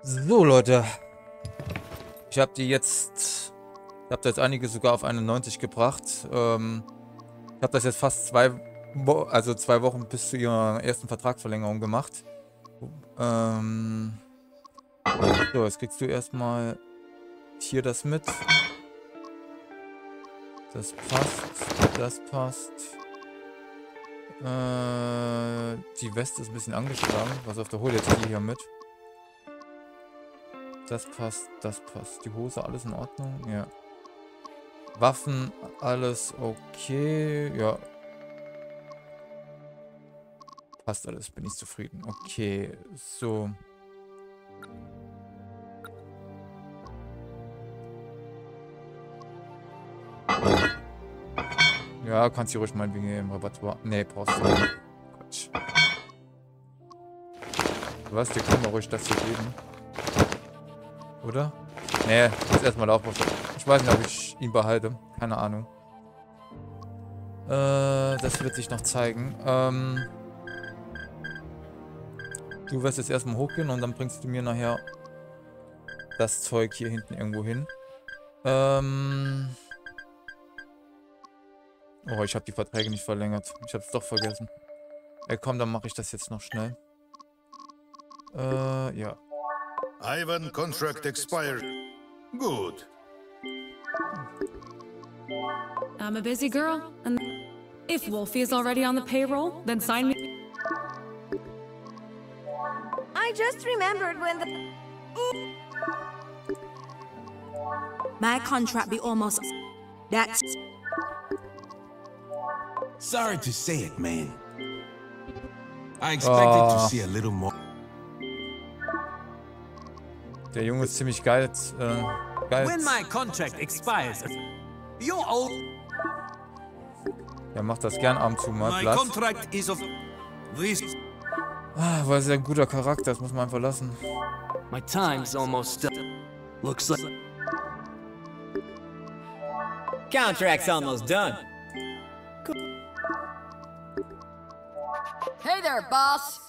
So, Leute. Ich habe die jetzt... Ich habe da jetzt einige sogar auf 91 gebracht. Ich habe das jetzt fast 2 Wochen bis zu ihrer ersten Vertragsverlängerung gemacht. So, jetzt kriegst du erstmal hier das mit. Das passt. Das passt. Die Weste ist ein bisschen angeschlagen. Was auf der hol jetzt die hier mit. Das passt, das passt. Die Hose, alles in Ordnung? Ja. Waffen, alles okay. Ja. Passt alles, bin ich zufrieden. Okay, so. Ja, kannst du ruhig mal wegen Repertoire. Nee, brauchst du nicht. Quatsch. Was? Dir kann man ruhig das hier geben. Oder? Nee, jetzt erstmal Aufbau. Ich weiß nicht, ob ich ihn behalte. Keine Ahnung. Das wird sich noch zeigen. Du wirst jetzt erstmal hochgehen und dann bringst du mir nachher das Zeug hier hinten irgendwo hin. Oh, ich habe die Verträge nicht verlängert. Ich habe es doch vergessen. Ey, komm, dann mache ich das jetzt noch schnell. Ja. Ivan, contract expired. Good. I'm a busy girl, and if Wolfie is already on the payroll, then sign me. I just remembered when the... My contract be almost... That's... Sorry to say it, man. I expected to see a little more. Der Junge ist ziemlich geil. When my contract expires, you're old. Er macht das gern ab und zu mal. My Platz. contract is of this. Weil er ein guter Charakter ist, muss man einfach lassen. My time's almost done. Looks like Contract's almost done. Hey there, boss!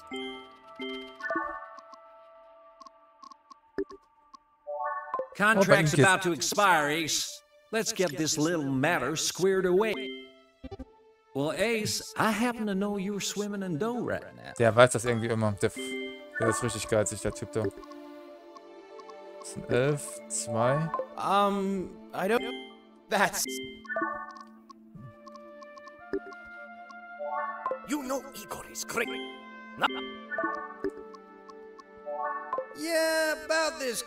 contract's about to expire, Ace. Let's get this little matter squared away. Well, Ace, I happen to know you're swimming in dough right now. Der weiß das irgendwie immer. Der ist richtig geizig, der Typ da. Das sind 11, 2. I don't... That's... You know Igor is great. No. Yeah, about this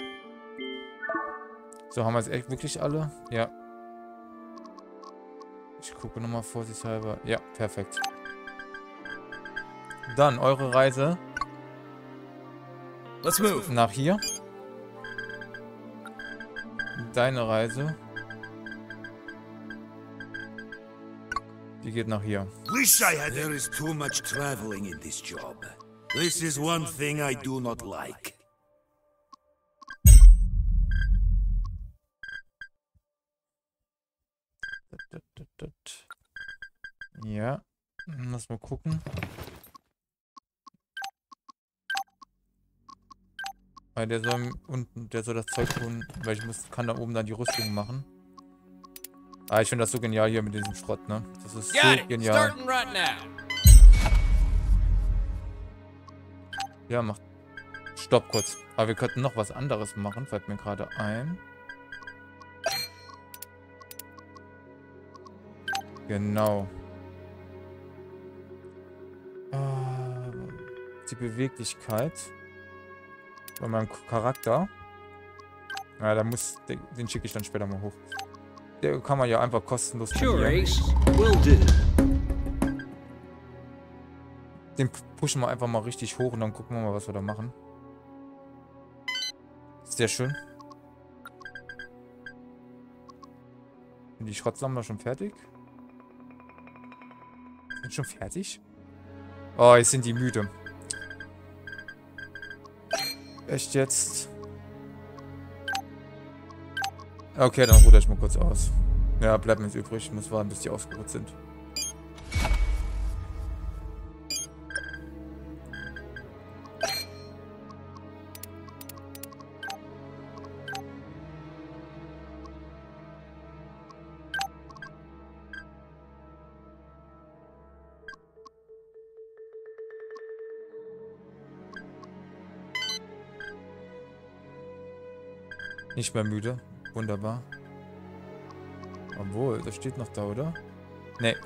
So, haben wir es echt wirklich alle? Ja. Ich gucke nochmal vorsichtshalber. Ja, perfekt. Dann eure Reise. Let's move. Nach hier. Deine Reise. Die geht nach hier. Wish I had. There is too much traveling in this job. This is one thing I do not like. Ja. Lass mal gucken. Weil der soll unten, der soll das Zeug tun, weil kann da oben dann die Rüstung machen. Ah, ich finde das so genial hier mit diesem Schrott, ne? Das ist so genial. Ja, macht. Stopp kurz. Aber wir könnten noch was anderes machen, fällt mir gerade ein. Genau. Die Beweglichkeit. Bei meinem Charakter. Ja, da muss. Den schicke ich dann später mal hoch. Der kann man ja einfach kostenlos. Sure, Ace. Will do. Den pushen wir einfach mal richtig hoch und dann gucken wir mal, was wir da machen. Sehr schön. Sind die Schrottsammler schon fertig? Sind schon fertig? Oh, jetzt sind die müde. Echt jetzt? Okay, dann ruder ich mal kurz aus. Ja, bleibt mir jetzt übrig. Ich muss warten, bis die ausgeruht sind. Nicht mehr müde. Wunderbar. Obwohl, das steht noch da, oder? Nee.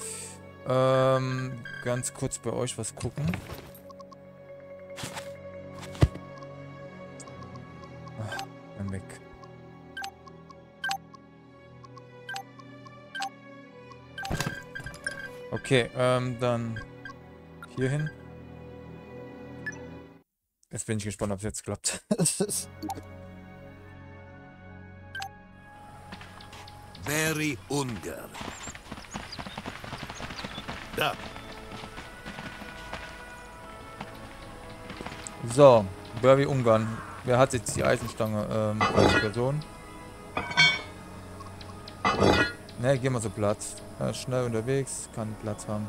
Ganz kurz bei euch was gucken. Dann weg. Okay, dann hier hin. Jetzt bin ich gespannt, ob es jetzt klappt. Very Unger. Da. So, Barry Ungarn. Wer hat jetzt die Eisenstange als Person? Ne, gehen wir so Platz. Schnell unterwegs, kann Platz haben.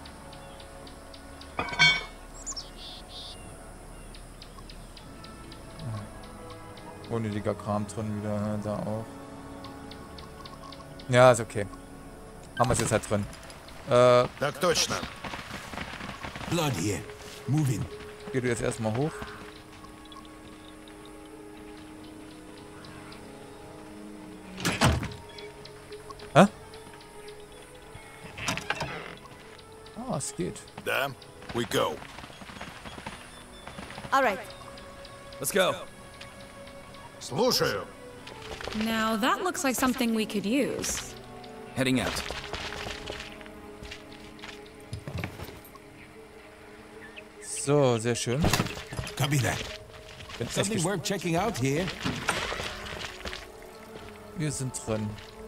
Unnötiger Kram drin wieder, ne, da auch. Ja, ist okay. Haben wir es jetzt halt drin. Так точно. Blood here. Moving. Geh du jetzt erstmal hoch. Hä? Ah, es geht. Da. We go. All right. Let's go. Слушаю. Now that looks like something we could use. Heading out. So, sehr schön. Copy that. Bin echt Something worth checking out here. Wir sind drin.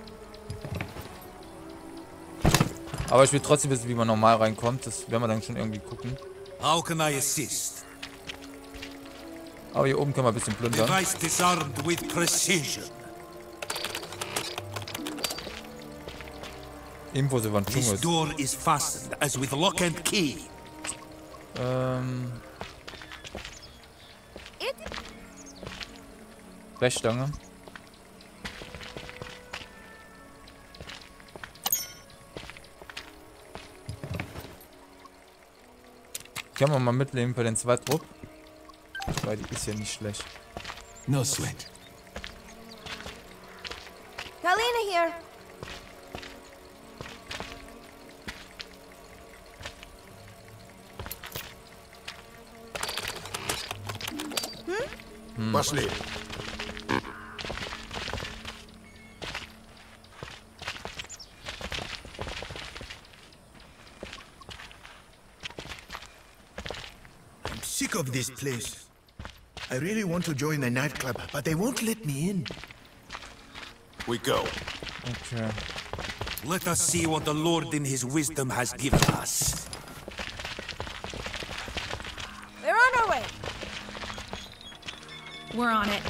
Aber ich will trotzdem wissen, wie man normal reinkommt. Das werden wir dann schon irgendwie gucken. How can I assist? Aber hier oben können wir ein bisschen plündern. Device disarmed with precision. Irgendwo sind wir im This Dschungel. door is fastened as with lock and key. Blechstange. Können wir mal mitnehmen für den Zweitrupp. Weil die ist ja nicht schlecht. No sweat. Galena here. Пошли. I'm sick of this place. I really want to join a nightclub, but they won't let me in. We go. Okay. Let us see what the Lord in his wisdom has given us. We're on our way. We're on it.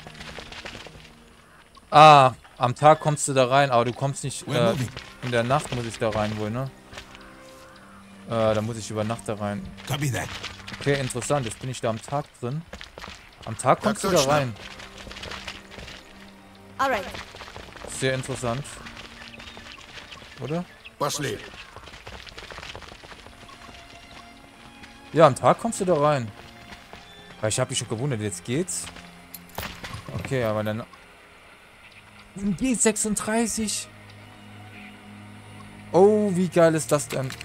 Ah, am Tag kommst du da rein, aber du kommst nicht, in der Nacht muss ich da rein wohl, ne? Da muss ich über Nacht da rein. Copy that. Okay, interessant, jetzt bin ich da am Tag drin. Am Tag kommst du da rein. All right. Sehr interessant. Oder? Пошли. Ja, am Tag kommst du da rein. Weil ich habe mich schon gewundert, jetzt geht's. Okay, aber dann... G36. Oh, wie geil ist das denn?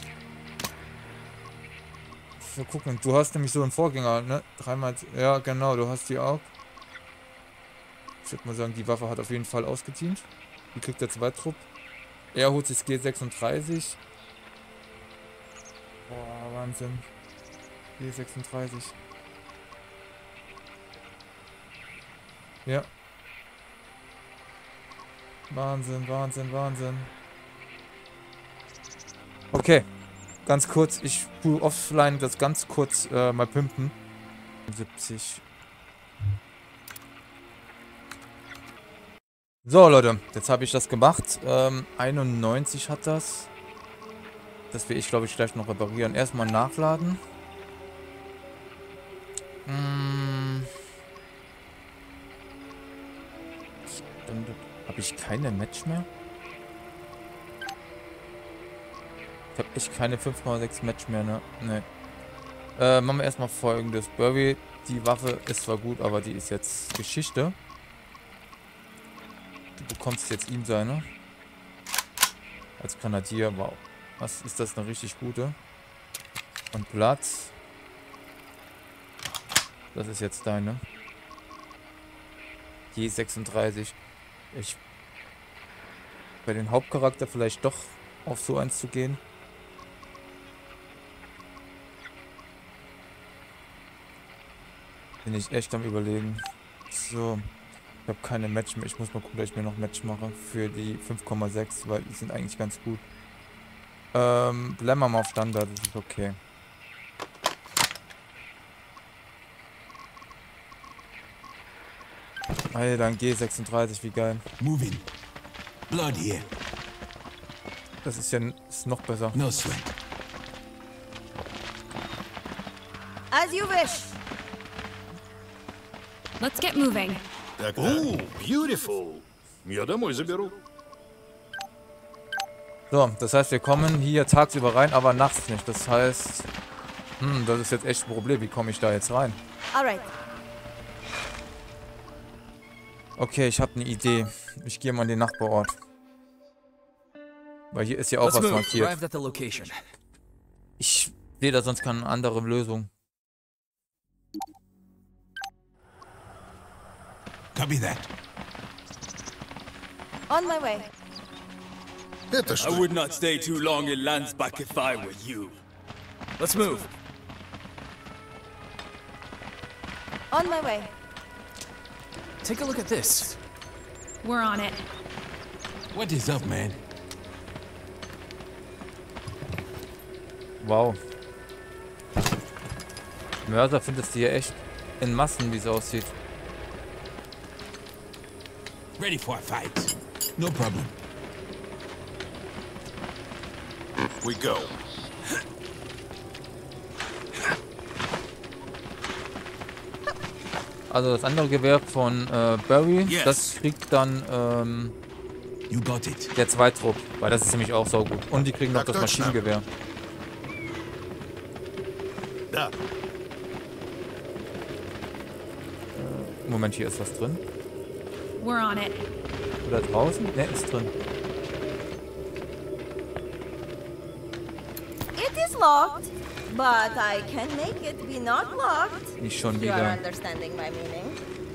Wir gucken, du hast nämlich so einen Vorgänger, ne? Dreimal... Ja, genau, du hast die auch. Ich würde mal sagen, die Waffe hat auf jeden Fall ausgedient. Die kriegt der Zweitrupp. Er holt sich G36. Boah, Wahnsinn. G36. Ja. Wahnsinn, Wahnsinn, Wahnsinn. Okay. Ganz kurz, ich spule offline das ganz kurz mal pimpen. 70. So, Leute, jetzt habe ich das gemacht. 91 hat das. Das will ich, glaube ich, gleich noch reparieren. Erstmal nachladen. Habe ich keine Match mehr? Ich habe echt keine 5,6 Match mehr, ne? Ne. Machen wir erstmal Folgendes. Burby, die Waffe ist zwar gut, aber die ist jetzt Geschichte. Du bekommst jetzt ihm seine. Als Grenadier. Wow. Was ist das? Eine richtig gute. Und Platz. Das ist jetzt deine. Je 36. Bei den Hauptcharakter vielleicht doch auf so eins zu gehen. Bin ich echt am Überlegen. So. Ich habe keine Match mehr. Ich muss mal gucken, dass ich mir noch Match mache. Für die 5,6, weil die sind eigentlich ganz gut. Bleiben wir mal auf Standard. Das ist okay. Alter, ein G36, wie geil. Moving. Blood here. Das ist ja noch besser. No sweat. As you wish. Let's get moving. Oh, beautiful. Я домой заберу. So, das heißt, wir kommen hier tagsüber rein, aber nachts nicht. Das heißt, das ist jetzt echt ein Problem. Wie komme ich da jetzt rein? Alright. Okay, ich habe eine Idee. Ich gehe mal in den Nachbarort. Weil hier ist ja auch was markiert. Ich sehe da sonst keine andere Lösung. Copy that. On my way. I would not stay too long in Landsbach if I were you. Let's move. On my way. Take a look at this. We're on it. What is up, man? Wow. Mörser findest du hier echt in Massen, wie es aussieht. Ready for a fight. No problem. We go. Also das andere Gewehr von Barry, das kriegt dann You got it. der Zweitrupp, weil das ist nämlich auch so gut. Und die kriegen noch das Maschinengewehr. Da. Moment, hier ist was drin. We're on it. Oder draußen? Ne, ist drin. It is locked, but I can make it be not locked. Nicht schon You are wieder. understanding my meaning.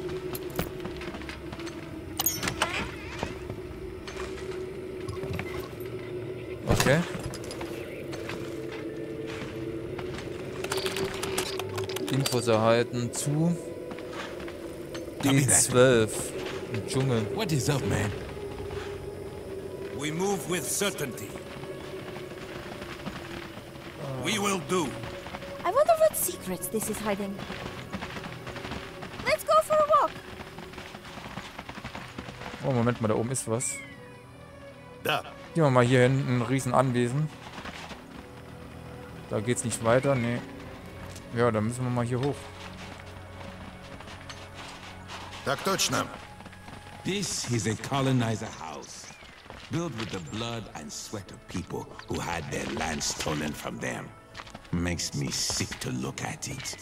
Okay. Infos erhalten zu D12 im Dschungel. What is up, man? We move with certainty. We will do. I wonder what secrets this is hiding. Let's go for a walk. Oh, Moment mal, da oben ist was. Da. Gehen wir mal hier hin, ein riesen Anwesen. Da geht's nicht weiter, nee. Ja, dann müssen wir mal hier hoch. Так точно. This is a colonizer house, built with the blood and sweat of people who had their land stolen from them. Makes me sick to look at it.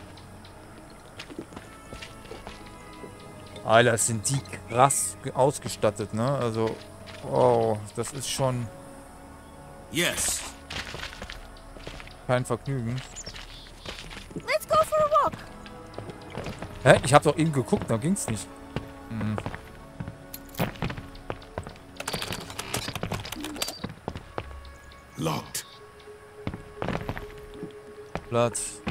Alter, sind die krass ausgestattet, ne? Also, oh, das ist schon Yes. kein Vergnügen. Let's go for a walk. Hä? Ich hab doch eben geguckt, da ging's nicht. Locked. Platz.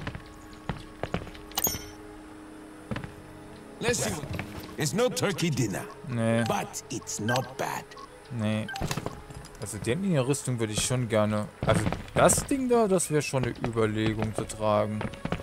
Let's see. It's no turkey dinner, Nee, but it's not bad. nee. Also den in der Rüstung würde ich schon gerne. Also das Ding da, das wäre schon eine Überlegung zu tragen.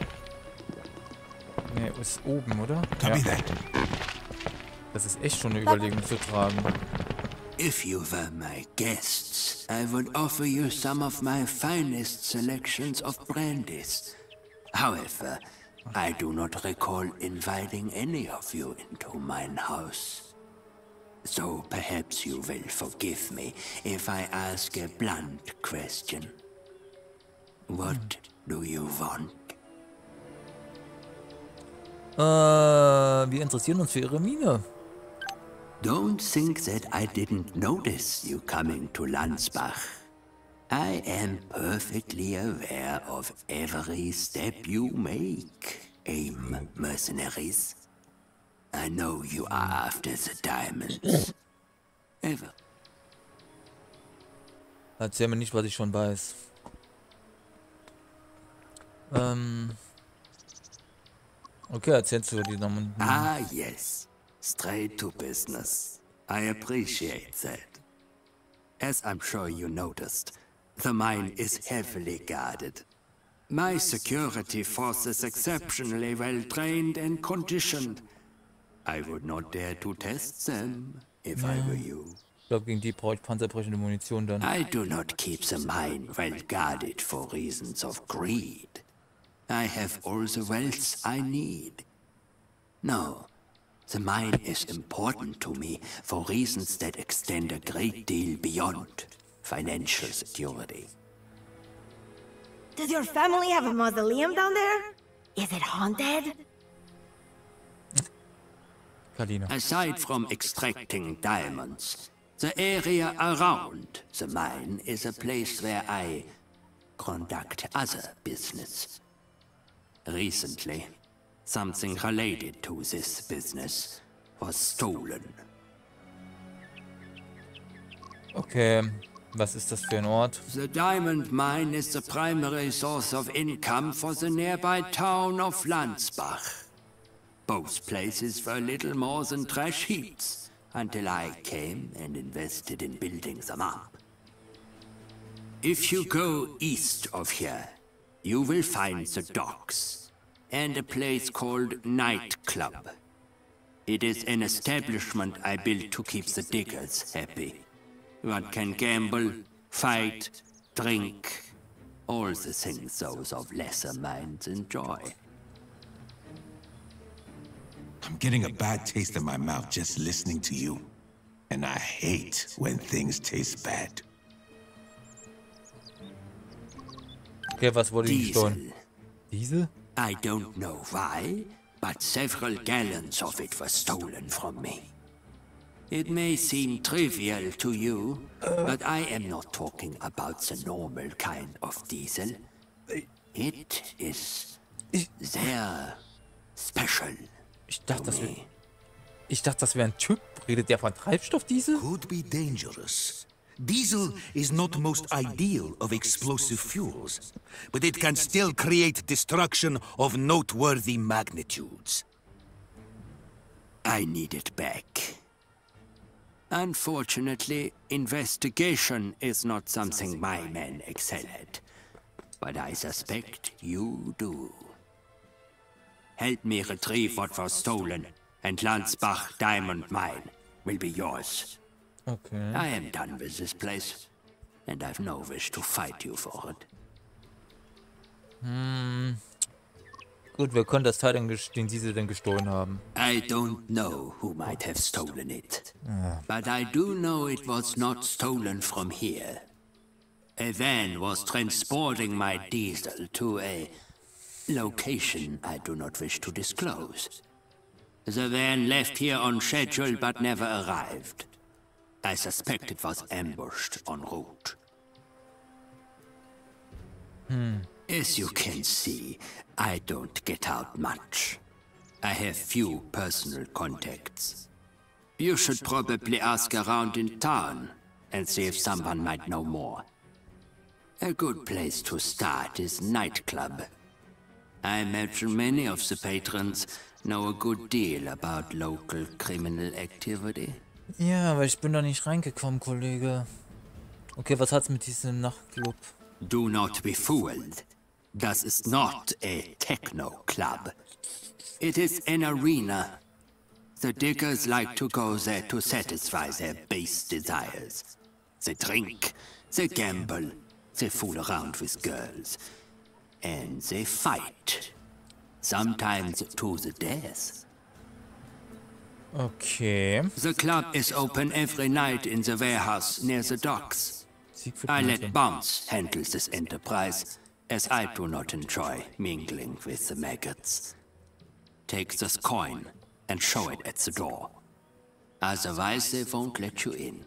Nee, ist oben, oder? Copy Ja, that. das ist echt schon eine Überlegung zu tragen. If you were my guests, I would offer you some of my finest selections of brandies. However, I do not recall inviting any of you into mine house. So perhaps you will forgive me if I ask a blunt question. What do you want? Wir interessieren uns für Ihre Mine. Don't think that I didn't notice you coming to Landsbach. I am perfectly aware of every step you make, AIM mercenaries. I know you are after the diamonds. Ever. Erzähl mir nicht, was ich schon weiß. Okay, erzählst du die Namen. Ah, yes. Straight to business. I appreciate that. As I'm sure you noticed, the mine is heavily guarded. My security force is exceptionally well trained and conditioned. I would not dare to test them if I were you. Ich glaube, gegen die brauche ich panzerbrechende Munition dann. I do not keep the mine well guarded for reasons of greed. I have all the wealth I need. No, the mine is important to me for reasons that extend a great deal beyond financial security. Does your family have a mausoleum down there? Is it haunted? Kalina. Aside from extracting diamonds, the area around the mine is a place where I conduct other business. Recently, something related to this business was stolen. Okay, was ist das für ein Ort? The diamond mine is the primary source of income for the nearby town of Landsbach. Both places were little more than trash heaps until I came and invested in building them up. If you go east of here, you will find the docks and a place called Night Club. It is an establishment I built to keep the diggers happy. One can gamble, fight, drink, all the things those of lesser minds enjoy. I'm getting a bad taste in my mouth just listening to you. And I hate when things taste bad. Okay, was wurde ihm gestohlen? Diesel? I don't know why, but several gallons of it were stolen from me. It may seem trivial to you, but I am not talking about the normal kind of diesel. It is sehr special. Ich dachte, das wäre ein Typ. Redet der von Treibstoffdiesel? Could be dangerous. Diesel is not most ideal of explosive fuels, but it can still create destruction of noteworthy magnitudes. I need it back. Unfortunately, investigation is not something my men excel at, but I suspect you do. Help me retrieve what was stolen, and Landsbach Diamond Mine will be yours. Okay. I am done with this place, and I've no wish to fight you for it. Gut, wer konnte das Teil, den Diesel denn gestohlen haben? I don't know who might have stolen it, but I do know it was not stolen from here. A van was transporting my diesel to a location I do not wish to disclose. The van left here on schedule but never arrived. I suspect it was ambushed en route. As you can see, I don't get out much. I have few personal contacts. You should probably ask around in town and see if someone might know more. A good place to start is Night Club. I imagine many of the patrons know a good deal about local criminal activity. Ja, aber ich bin da nicht reingekommen, Kollege. Okay, was hat's mit diesem Nachtclub? Do not be fooled. Das is not a techno club. It is an arena. The diggers like to go there to satisfy their base desires. They drink, they gamble, they fool around with girls. And they fight. Sometimes to the death. Okay. The club is open every night in the warehouse near the docks. I let Bounce handle this enterprise, as I do not enjoy mingling with the maggots. Take this coin and show it at the door. Otherwise, they won't let you in.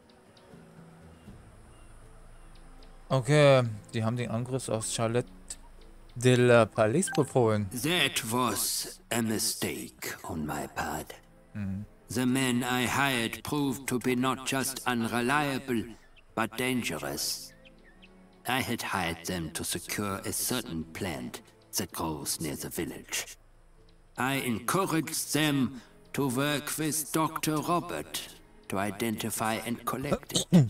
Okay, die haben den Angriff aus Charlotte de la Palais befohlen. That was a mistake on my part. The men I hired proved to be not just unreliable, but dangerous. I had hired them to secure a certain plant that grows near the village. I encouraged them to work with Dr. Robert to identify and collect it.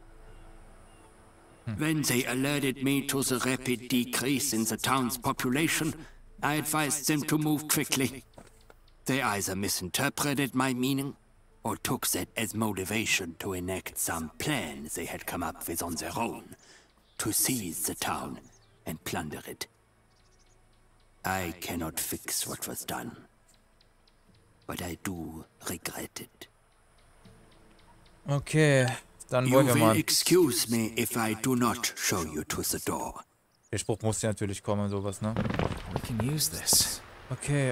When they alerted me to the rapid decrease in the town's population, I advised them to move quickly. They either misinterpreted my meaning, or took that as motivation to enact some plan they had come up with on their own, to seize the town and plunder it. I cannot fix what was done, but I do regret it. Okay, dann wollen wir mal. You will excuse me if I do not show you to the door. Der Spruch muss ja natürlich kommen, sowas, ne? We can use this. Okay,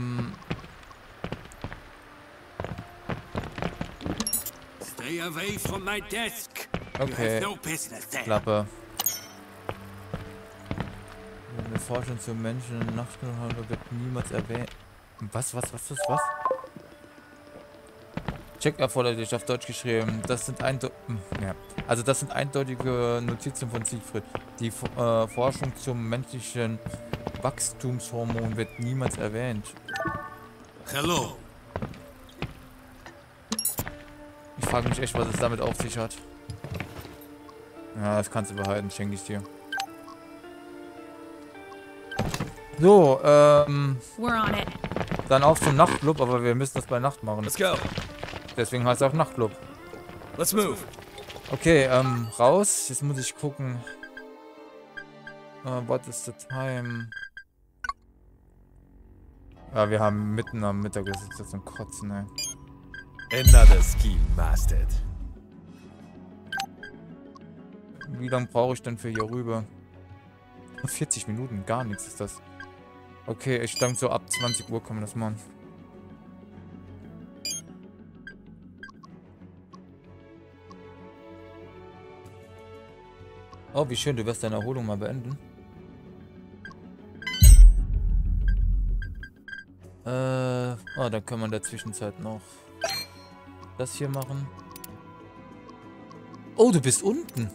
Stay away from my desk. Okay, No business there. Klappe. Eine Forschung zum Menschen in Nachtgehör wird niemals erwähnt. Was? Check erforderlich, auf Deutsch geschrieben. Das sind das sind eindeutige Notizen von Siegfried. Die Forschung zum menschlichen Wachstumshormon wird niemals erwähnt. Hello. Ich frage mich echt, was es damit auf sich hat. Ja, das kannst du behalten, schenke ich dir. So, We're on it. dann auf zum Nachtclub, aber wir müssen das bei Nacht machen. Let's go. Deswegen heißt es auch Nachtclub. Let's move. Okay, raus. Jetzt muss ich gucken. What is the time? Ja, wir haben mitten am Mittag, das ist jetzt zum Kotzen, ey. Another scheme mastered. Wie lange brauche ich denn für hier rüber? 40 Minuten, gar nichts ist das. Okay, ich denke so ab 20 Uhr kann man das machen. Oh, wie schön, du wirst deine Erholung mal beenden. Dann können wir in der Zwischenzeit noch das hier machen. Oh, du bist unten.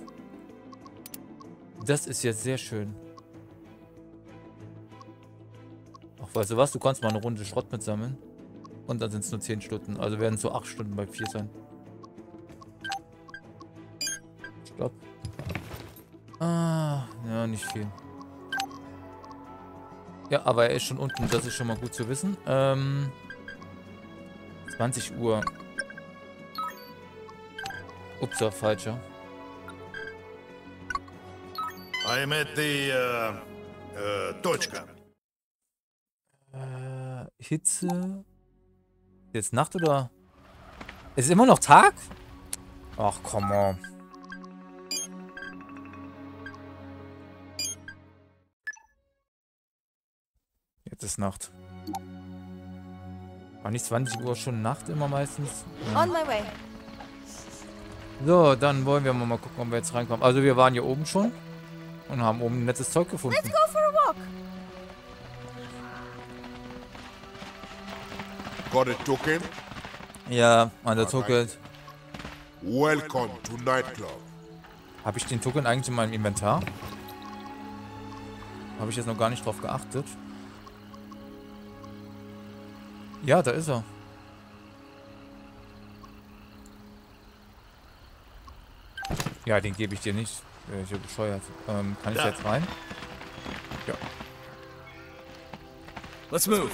Das ist jetzt sehr schön. Ach, weißt du was? Du kannst mal eine Runde Schrott mitsammeln. Und dann sind es nur 10 Stunden. Also werden es so 8 Stunden bei 4 sein. Stopp. Ah, ja, nicht viel. Ja, aber er ist schon unten. Das ist schon mal gut zu wissen. 20 Uhr. Ups, falscher. I'm at the, Точка. Hitze. Jetzt Nacht oder? Ist immer noch Tag? Ach, come on. Jetzt ist Nacht. War nicht 20 Uhr schon Nacht immer meistens? Ja. On my way. So, dann wollen wir mal gucken, ob wir jetzt reinkommen. Also wir waren hier oben schon und haben oben ein nettes Zeug gefunden. Let's go for a walk. Got a token? Ja, an der Token. Welcome to Nightclub. Habe ich den Token eigentlich in meinem Inventar? Habe ich jetzt noch gar nicht drauf geachtet. Ja, da ist er. Ja, den gebe ich dir nicht. Ich bin bescheuert. Kann ich jetzt rein? Ja. Let's move.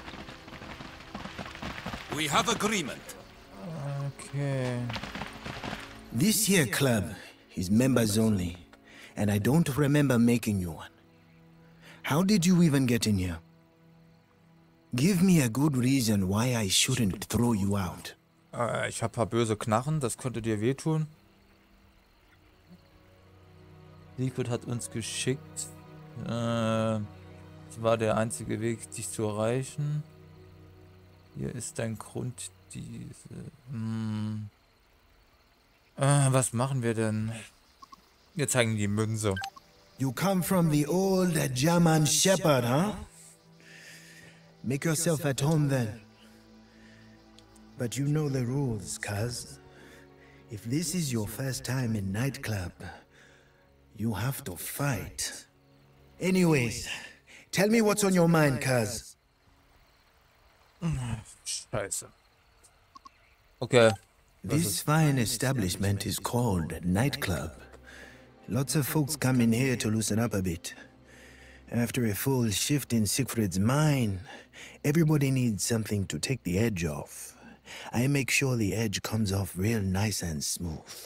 We have agreement. Okay. This here club is members only, and I don't remember making you one. How did you even get in here? Give me a good reason why I shouldn't throw you out. Ich habe ein paar böse Knarren, das könnte dir wehtun. Liquid hat uns geschickt. Das war der einzige Weg, dich zu erreichen. Hier ist dein Grund, Was machen wir denn? Wir zeigen die Münze. You come from the old German Shepherd, huh? Make yourself at home then. But you know the rules, cuz. If this is your first time in nightclub, you have to fight. Anyways, tell me what's on your mind, cuz. Scheiße. Okay. This fine establishment is called Nightclub. Lots of folks come in here to loosen up a bit. After a full shift in Siegfried's mind, everybody needs something to take the edge off. I make sure the edge comes off real nice and smooth.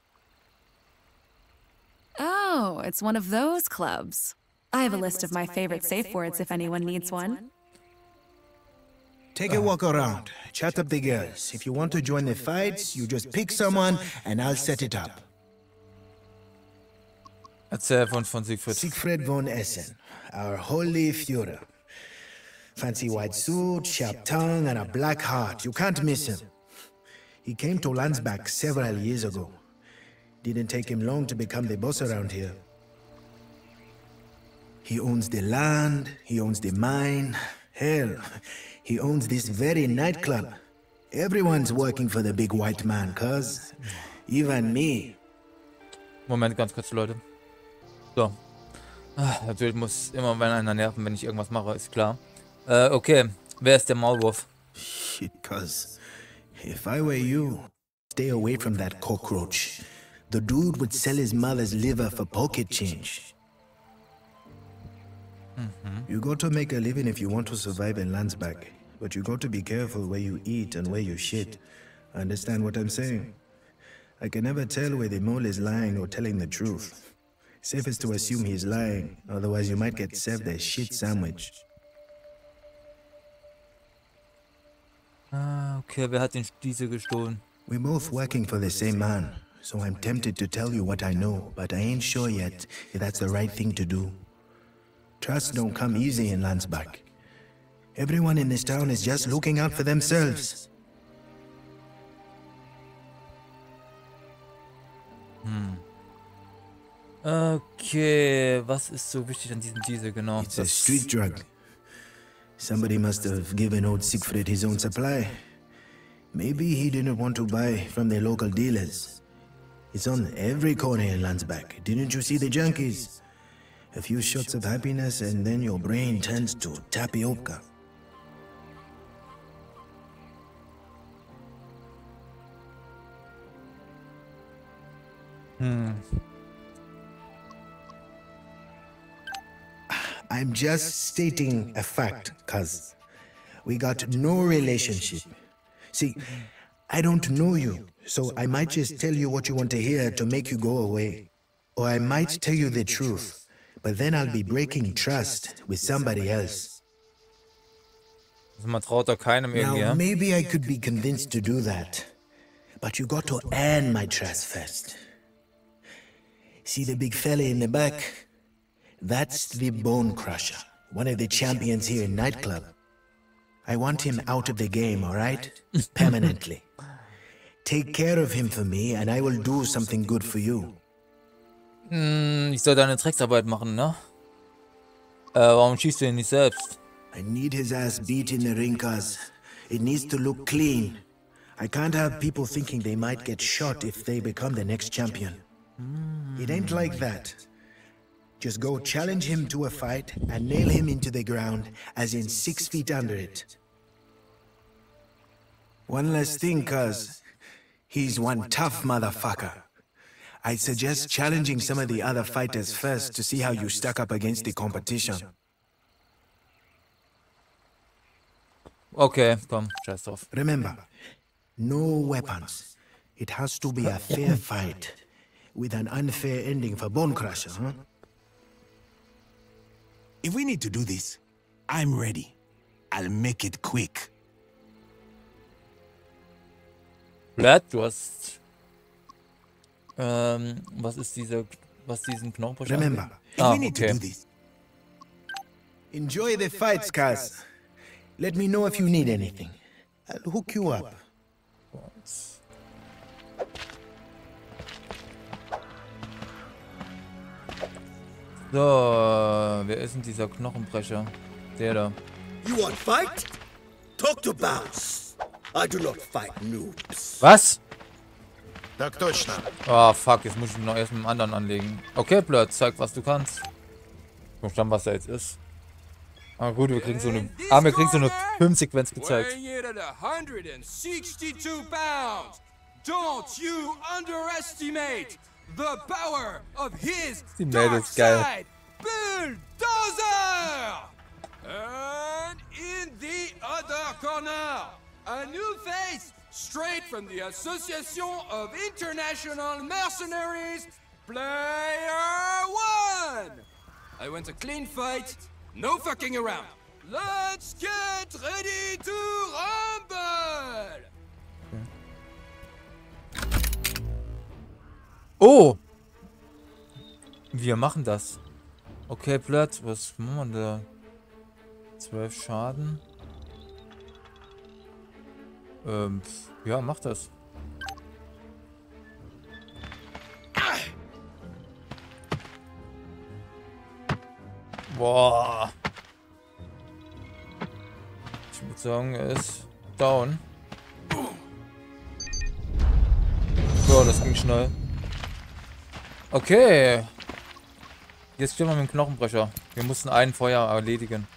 Oh, it's one of those clubs. I have a list of my favorite safe words if anyone needs one. Take a walk around, chat up the girls. If you want to join the fights, you just pick someone and I'll set it up. Erzähl von Siegfried. Siegfried von Essen, our holy Führer. Fancy white suit, sharp tongue, and a black heart. You can't miss him. He came to Landsbach several years ago. Didn't take him long to become the boss around here. He owns the land, he owns the mine. Hell, he owns this very nightclub. Everyone's working for the big white man, cuz. Even me. Moment, ganz kurz, Leute. So. Natürlich muss immer wenn einer nerven, wenn ich irgendwas mache, ist klar. Okay. Wer ist der Maulwurf? Shit, cuz. If I were you, stay away from that cockroach. The dude would sell his mother's liver for pocket change. You got to make a living if you want to survive in Landsbach. But you got to be careful where you eat and where you shit. Understand what I'm saying? I can never tell where the mole is lying or telling the truth. Safest to assume he's lying, otherwise you might get served a shit sandwich. Okay, wer hat den Stiesel gestohlen? We're both working for the same man, so I'm tempted to tell you what I know, but I ain't sure yet if that's the right thing to do. Trust don't come easy in Landsbach. Everyone in this town is just looking out for themselves. Okay, was ist so wichtig an diesem Diesel genau? It's a street drug. Somebody must have given old Siegfried his own supply. Maybe he didn't want to buy from the local dealers. It's on every corner in Landsbach. Didn't you see the junkies? A few shots of happiness and then your brain turns to tapioca. I'm just stating a fact, cuz. We got no relationship. See, I don't know you, so I might just tell you what you want to hear to make you go away. Or I might tell you the truth, but then I'll be breaking trust with somebody else. Man traut da keinem irgendwie, Now, maybe I could be convinced to do that, but you got to earn my trust first. See the big fella in the back? That's the Bone Crusher, one of the champions here in Nightclub. I want him out of the game, alright? Permanently. Take care of him for me and I will do something good for you. Ich soll deine Drecksarbeit machen, ne? Warum schießt du ihn nicht selbst? I need his ass beat in the ring, cuz. It needs to look clean. I can't have people thinking they might get shot if they become the next champion. It ain't like that. Just go challenge him to a fight and nail him into the ground, as in 6 feet under it. One last thing, cuz. He's one tough motherfucker. I suggest challenging some of the other fighters first to see how you stack up against the competition. Okay, komm, scheiß drauf. Remember, no weapons. It has to be a fair fight, with an unfair ending for Bone Crusher, huh? If we need to do this, I'm ready. I'll make it quick. Vlad, du hast... was ist diesen Knochenpush? Remember, we need to do this. Enjoy the fights, cuz. Let me know if you need anything. I'll hook you up. So, wer ist denn dieser Knochenbrecher? Der da. You want fight? Talk to Bounce. I do not fight noobs. Was? Так точно. Oh, fuck, jetzt muss ich mich noch erst mit dem anderen anlegen. Okay, Blöd, zeig, was du kannst. Ich muss schauen, was da jetzt ist. Ah gut, wir kriegen so eine Filmsequenz gezeigt. Don't you underestimate the power of his Die Mädels geil. Bulldozer! And in the other corner, a new face straight from the Association of International Mercenaries, Player 1! I want a clean fight, no fucking around. Let's get ready to rumble! Oh! Wir machen das. Okay, Blatt, was machen wir da? 12 Schaden. Ja, mach das. Boah. Ich würde sagen, er ist down. So, das ging schnell. Okay. Jetzt stehen wir mit dem Knochenbrecher. Wir mussten einen Feuer erledigen.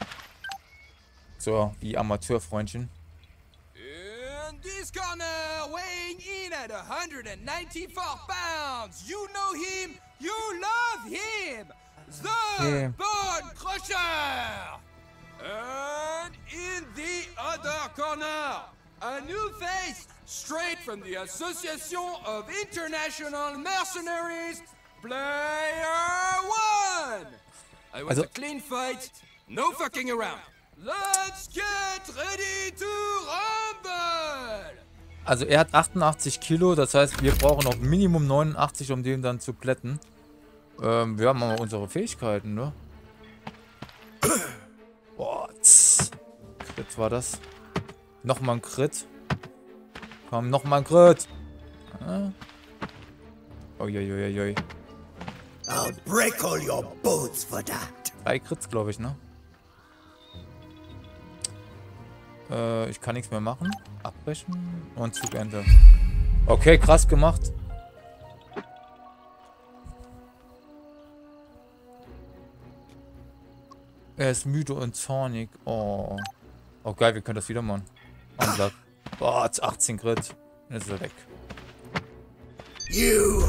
So, wie Amateurfreundchen. In this corner, weighing in at 194 pounds. You know him, you love him. The Bone Crusher. And in the other corner, a new face straight from the Association of International Mercenaries, Player 1. I want a clean fight, no fucking around. Let's get ready to rumble! Also er hat 88 Kilo, das heißt, wir brauchen noch Minimum 89, um den dann zu plätten. Wir haben aber unsere Fähigkeiten, ne? Boah, Crit war das. Nochmal ein Crit. Komm, nochmal ein Crit. Uiuiuiui. I'll break all your bones for that. 3 Crits, glaube ich, ne? Ich kann nichts mehr machen. Abbrechen und Zugende. Okay, krass gemacht. Er ist müde und zornig. Oh. Oh geil, wir können das wieder machen. Unblock. Boah, 18 Crit. Jetzt ist er weg. You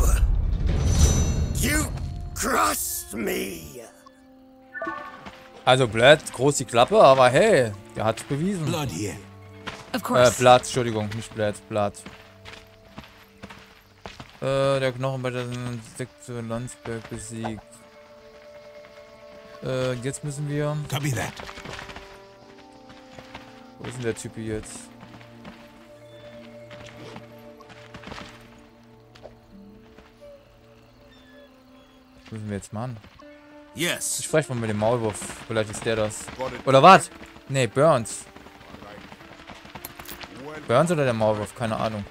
crossed me. Also Blatt, groß die Klappe, aber hey, der hat's bewiesen. Blood here. Of course. Blatt, Entschuldigung, nicht Blatt, Blatt. Der Knochen bei der Sekte Landsberg besiegt. Jetzt müssen wir... Copy that. Wo ist denn der Typ jetzt? Was müssen wir jetzt machen? Yes. Ich spreche mal mit dem Maulwurf. Vielleicht ist der das. Oder was? Nee, Burns. Burns oder der Maulwurf? Keine Ahnung.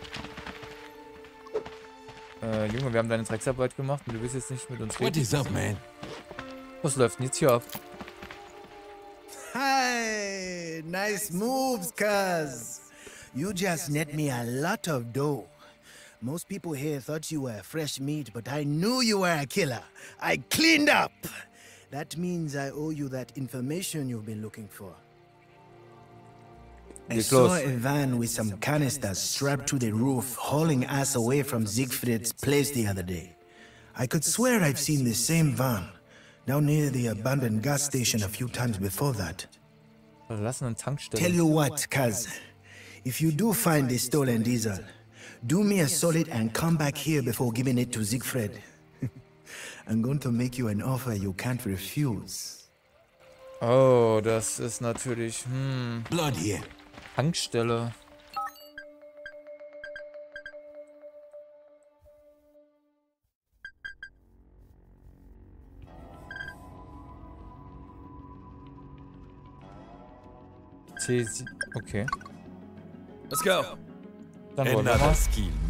Junge, wir haben deine Drecksarbeit gemacht und du willst jetzt nicht mit uns reden. What is up, man? Was läuft denn jetzt hier ab? Hi, nice moves, cuz. You just net me a lot of dough. Most people here thought you were fresh meat, but I knew you were a killer. I cleaned up. That means I owe you that information you've been looking for. I saw a van with some canisters strapped to the roof, hauling us away from Siegfried's place the other day. I could swear I've seen the same van down near the abandoned gas station a few times before that. Tell you what, cuz, if you do find the stolen diesel, do me a solid and come back here before giving it to Siegfried. I'm going to make you an offer you can't refuse. Oh, das ist natürlich... Blood here. Tankstelle. Okay. Let's go. Dann wollen wir mal.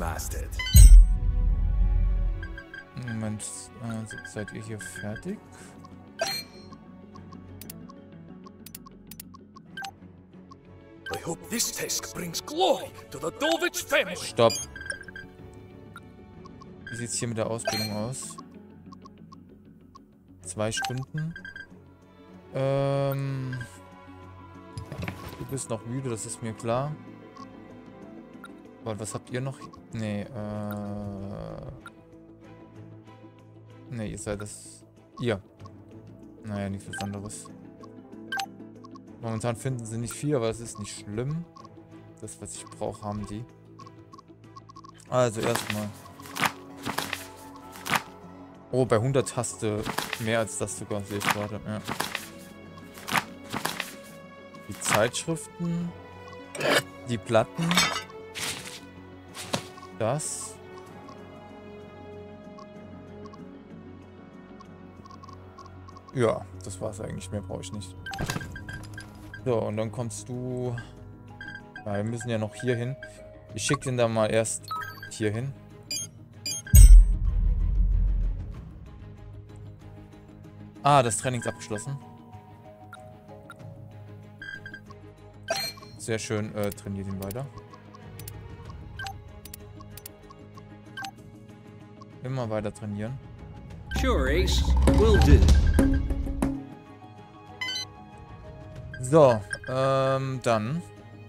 Moment, seid ihr hier fertig? I hope this task brings glory to the Dulwich family. Stopp. Wie sieht's hier mit der Ausbildung aus? 2 Stunden. Du bist noch müde, das ist mir klar. Aber was habt ihr noch? Nee, nee, ihr seid das... Ihr. Naja, nichts Besonderes. Momentan finden sie nicht viel, aber es ist nicht schlimm. Das, was ich brauche, haben die. Also erstmal. Oh, bei 100 hast du mehr als das sogar, sehe ich gerade. Ja. Die Zeitschriften. Die Platten. Das. Ja, das war's eigentlich. Mehr brauche ich nicht. So, und dann kommst du... Ja, wir müssen ja noch hier hin. Ich schicke den dann mal erst hier hin. Ah, das Training ist abgeschlossen. Sehr schön, trainiert ihn weiter. Immer weiter trainieren. Sure, Ace. Will do. So, dann.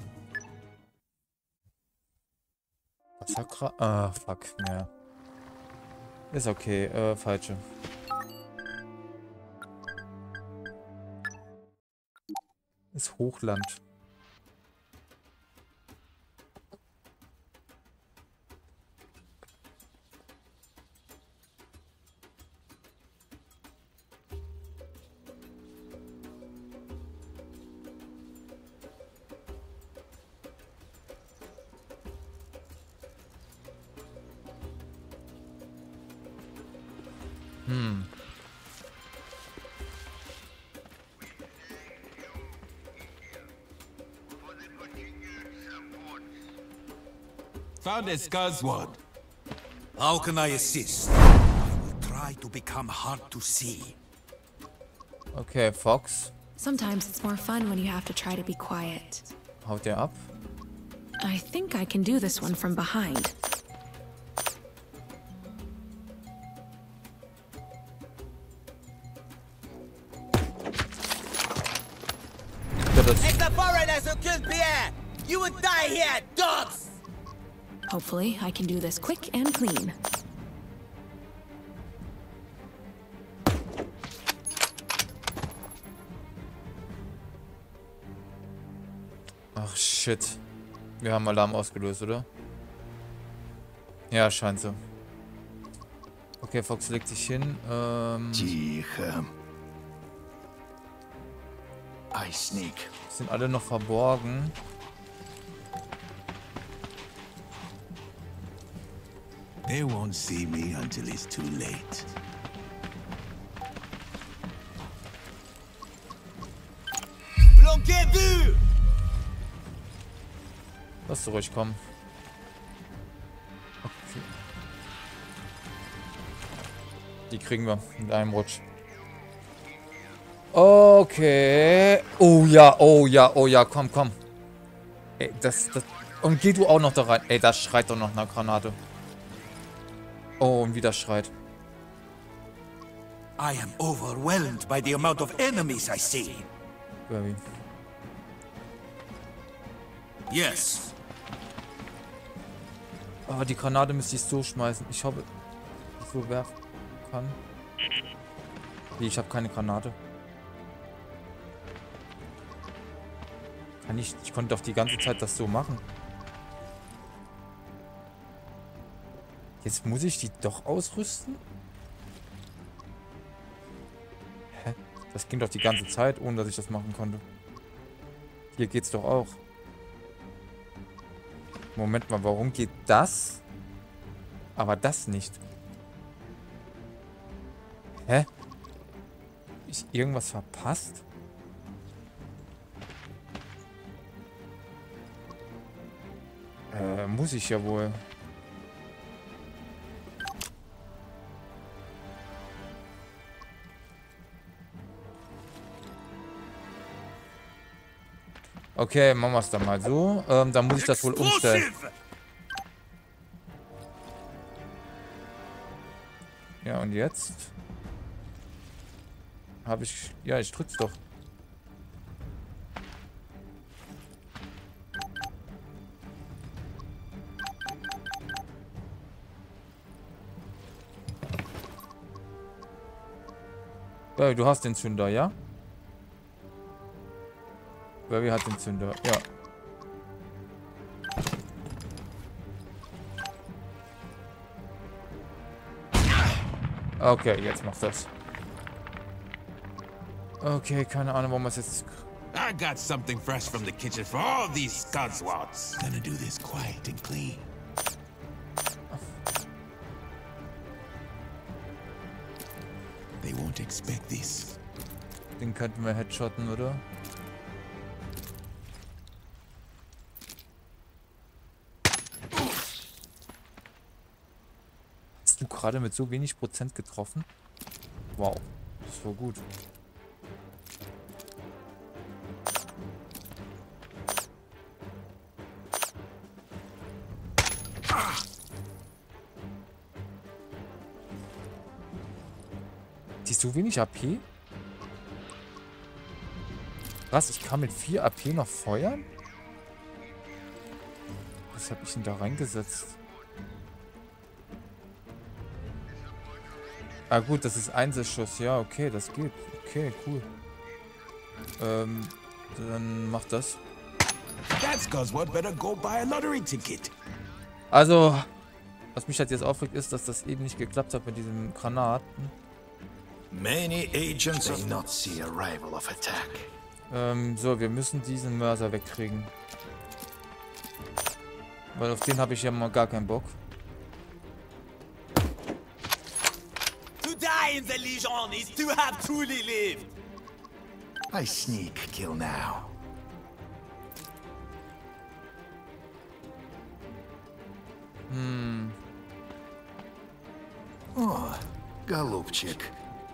Sakra. Ah, fuck, ja. Ist okay, falsche. Ist Hochland. Found a Scarsword. How can I assist? I will try to become hard to see. Okay, Fox. Sometimes it's more fun when you have to try to be quiet. Haut der ab? I think I can do this one from behind. It's the foreigners who killed Pierre! You would die here, dogs! Hopefully, I can do this quick and clean. Ach, shit. Wir haben Alarm ausgelöst, oder? Ja, scheint so. Okay, Fox legt sich hin. I sneak. Sind alle noch verborgen. They won't see me until it's too late. Lass du ruhig kommen. Okay. Die kriegen wir mit einem Rutsch. Okay. Oh ja, oh ja, oh ja, komm, komm. Ey, das... Und geh du auch noch da rein. Ey, das schreit doch noch nach Granate. Oh, und wieder schreit. I am overwhelmed by the amount of enemies I see. Very. Yes. Oh, die Granate müsste ich so schmeißen. Ich hoffe, ich so werfen kann. Nee, ich habe keine Granate. Kann ich konnte doch die ganze Zeit das so machen. Jetzt muss ich die doch ausrüsten? Hä? Das ging doch die ganze Zeit, ohne dass ich das machen konnte. Hier geht's doch auch. Moment mal, warum geht das? Aber das nicht. Hä? Ist irgendwas verpasst? muss ich ja wohl. Okay, machen wir es dann mal so. Dann muss ich das wohl umstellen. Ja, und jetzt? Habe ich... Ja, ich drück's doch. Ja, du hast den Zünder, ja? Barry hat den Zünder, ja. Okay, jetzt macht das. Okay, keine Ahnung, warum es jetzt... I got something fresh from the kitchen for all these scudswats. Gonna do this quiet and clean. They won't expect this. Den könnten wir headshotten, oder? Hast du gerade mit so wenig Prozent getroffen? Wow, das war gut. Die ist so wenig AP? Was? Ich kann mit 4 AP noch feuern? Was habe ich denn da reingesetzt? Ah gut, das ist Einzelschuss. Ja, okay, das geht. Okay, cool. Dann macht das. Also, was mich halt jetzt aufregt, ist, dass das eben nicht geklappt hat mit diesem Granaten. Many agents may not see arrival of attack. So, wir müssen diesen Mörser wegkriegen. Weil auf den habe ich ja mal gar keinen Bock. To die in the Legion is to have truly lived. I sneak kill now. Oh, голубчик.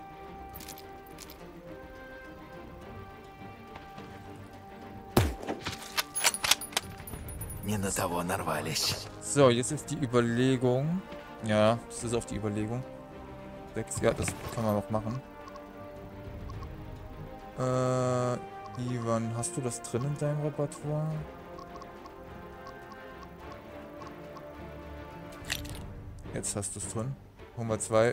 Не на того нарвались. So, jetzt ist die Überlegung. Ja, das ist auf die Überlegung. 6, ja, das kann man auch machen. Ivan, hast du das drin in deinem Repertoire? Jetzt hast du es drin. Holen wir 2.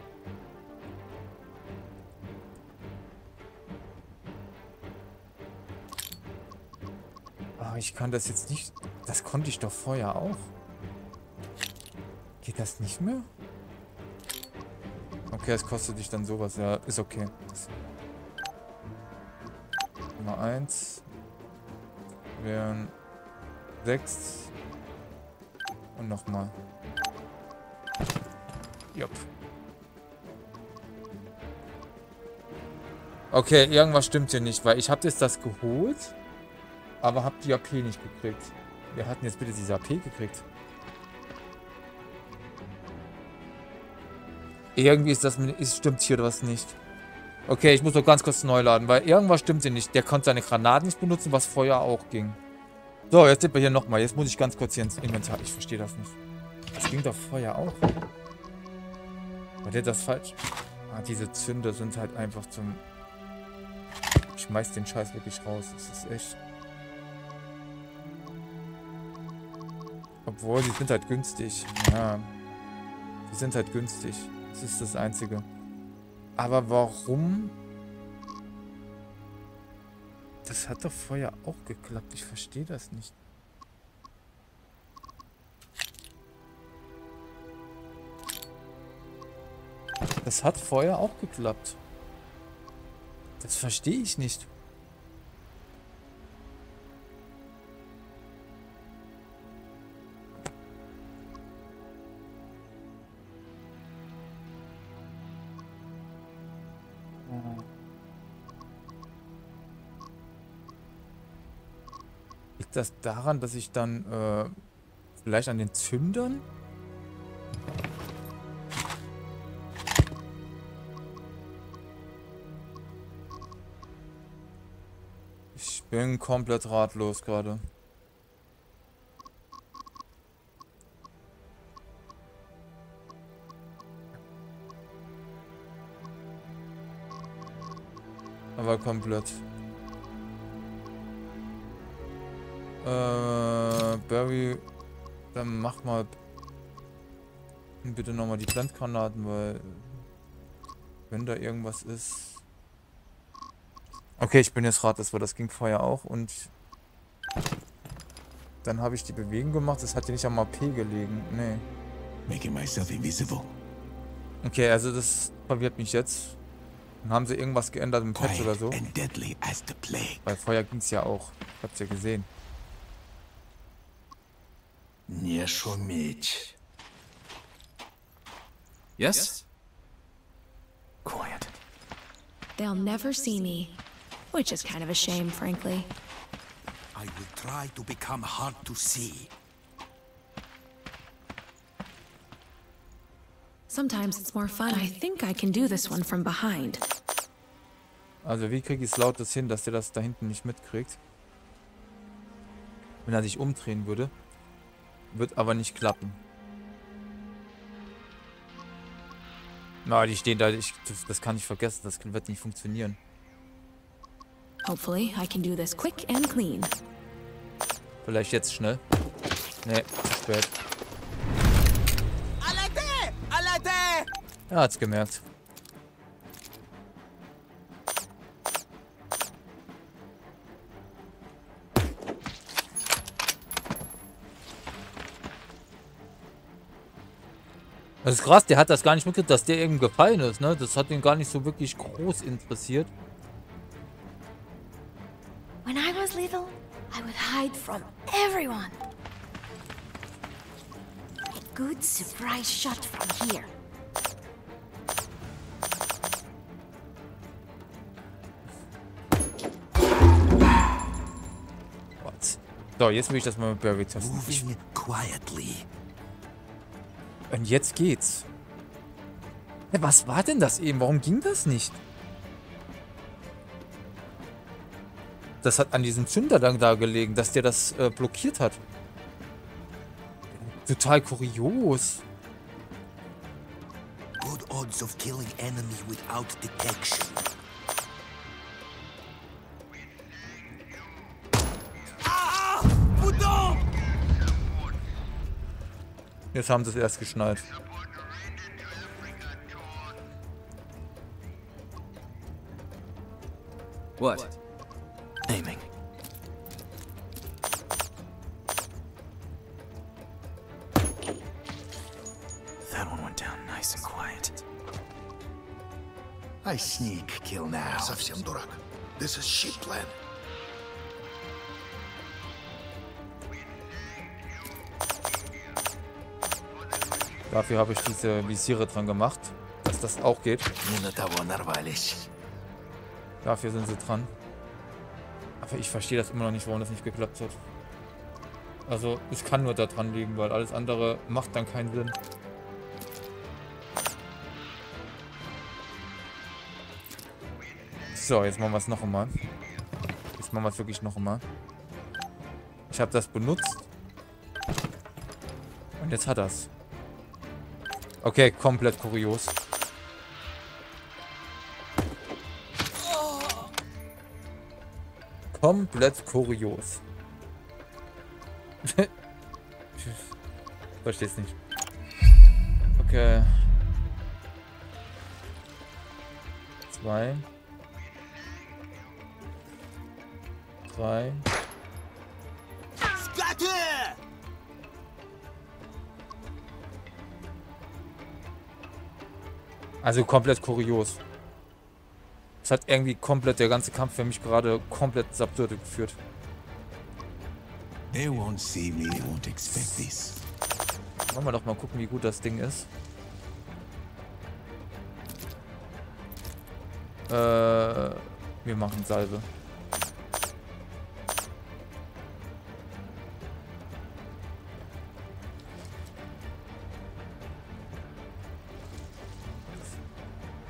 Aber ich kann das jetzt nicht... Das konnte ich doch vorher auch. Geht das nicht mehr? Okay, es kostet dich dann sowas. Ja, ist okay. Nummer 1. Wären 6. Und nochmal. Jupp. Okay, irgendwas stimmt hier nicht, weil ich habe jetzt das geholt, aber habe die AP nicht gekriegt. Wir hatten jetzt bitte diese AP gekriegt. Irgendwie ist das... stimmt hier was nicht. Okay, ich muss noch ganz kurz neu laden, weil irgendwas stimmt hier nicht. Der konnte seine Granaten nicht benutzen, was vorher auch ging. So, jetzt sind wir hier nochmal. Jetzt muss ich ganz kurz hier ins Inventar. Ich verstehe das nicht. Das ging doch vorher auch. War der das falsch? Ah, diese Zünder sind halt einfach zum... Ich schmeiß den Scheiß wirklich raus. Das ist echt... Obwohl, die sind halt günstig. Ja. Die sind halt günstig. Das ist das Einzige. Aber warum? Das hat doch vorher auch geklappt. Ich verstehe das nicht. Das hat vorher auch geklappt. Das verstehe ich nicht. Liegt das daran, dass ich dann Vielleicht an den Zündern? Ich bin komplett ratlos gerade. Aber komplett. Barry, dann mach mal bitte nochmal die Blendgranaten, weil wenn da irgendwas ist. Okay, ich bin jetzt ratlos, weil das ging vorher auch und dann habe ich die Bewegung gemacht, das hat ja nicht am AP gelegen. Nee. Making myself invisible. Okay, also das verwirrt mich jetzt. Dann haben sie irgendwas geändert im Patch oder so. Weil vorher ging es ja auch. Ich hab's ja gesehen. Не шуметь. Yes? Quiet. They'll never see me, which is kind of a shame, frankly. I will try to become hard to see. Sometimes it's more fun. I think I can do this one from behind. Also wie kriege ich es lautes hin, dass der das da hinten nicht mitkriegt? Wenn er sich umdrehen würde. Wird aber nicht klappen. Na, die stehen da, das kann ich vergessen, das wird nicht funktionieren. Hopefully I can do this quick and clean. Vielleicht jetzt schnell. Nee, zu spät. Er hat's gemerkt. Das ist krass, der hat das gar nicht mitgekriegt, dass der eben gefallen ist, ne? Das hat ihn gar nicht so wirklich groß interessiert. When I was little, I would hide from everyone. A good surprise shot from here. What? So, jetzt will ich das mal mit Barry testen. Moving quietly. Und jetzt geht's. Ja, was war denn das eben? Warum ging das nicht? Das hat an diesem Zünder dann da gelegen, dass der das blockiert hat. Total kurios. Good odds of killing enemy without detection. Jetzt haben sie es erst geschnallt. What? Aiming. That one went down nice and quiet. I sneak kill now. Совсем дурак. This is shit plan. Dafür habe ich diese Visiere dran gemacht, dass das auch geht. Dafür sind sie dran. Aber ich verstehe das immer noch nicht, warum das nicht geklappt hat. Also, es kann nur da dran liegen, weil alles andere macht dann keinen Sinn. So, jetzt machen wir es noch einmal. Jetzt machen wir es wirklich noch einmal. Ich habe das benutzt. Und jetzt hat er es. Okay, komplett kurios. Komplett kurios. Versteh's nicht. Okay. 2. 3. Also komplett kurios. Es hat irgendwie komplett der ganze Kampf für mich gerade komplett ins Absurde geführt. They won't see me, they won't expect this. Wollen wir doch mal gucken, wie gut das Ding ist. Wir machen Salbe.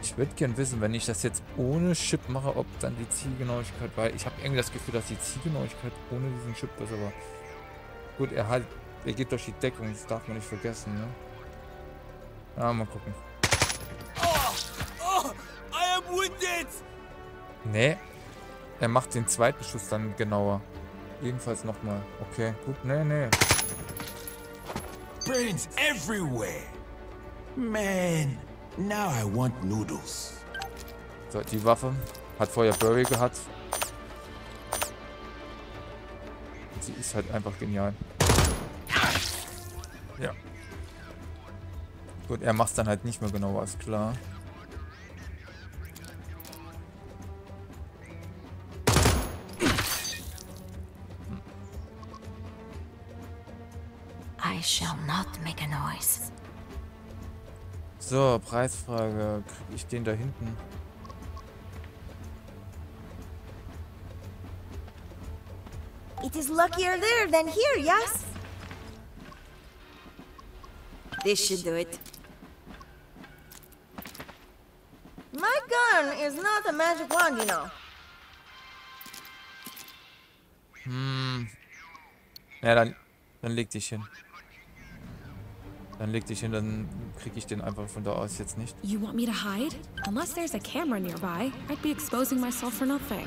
Ich würde gern wissen, wenn ich das jetzt ohne Chip mache, ob dann die Zielgenauigkeit, weil ich habe irgendwie das Gefühl, dass die Zielgenauigkeit ohne diesen Chip ist, aber gut, er geht durch die Deckung, das darf man nicht vergessen, ne? Ja, mal gucken. I am wounded! Nee, er macht den zweiten Schuss dann genauer. Jedenfalls nochmal. Okay, gut, nee. Brains everywhere! Man, now I want noodles. So, die Waffe hat vorher Burry gehabt. Sie ist halt einfach genial. Ja. Gut, er macht es dann halt nicht mehr genauer, ist klar. I shall not make a noise. So, Preisfrage. Krieg ich den da hinten? It is luckier there than here, yes? This should do it. My gun is not a magic wand, you know. Ja, dann leg dich hin. Dann krieg ich den einfach von da aus jetzt nicht. You want me to hide? Unless there's a camera nearby, I'd be exposing myself for nothing.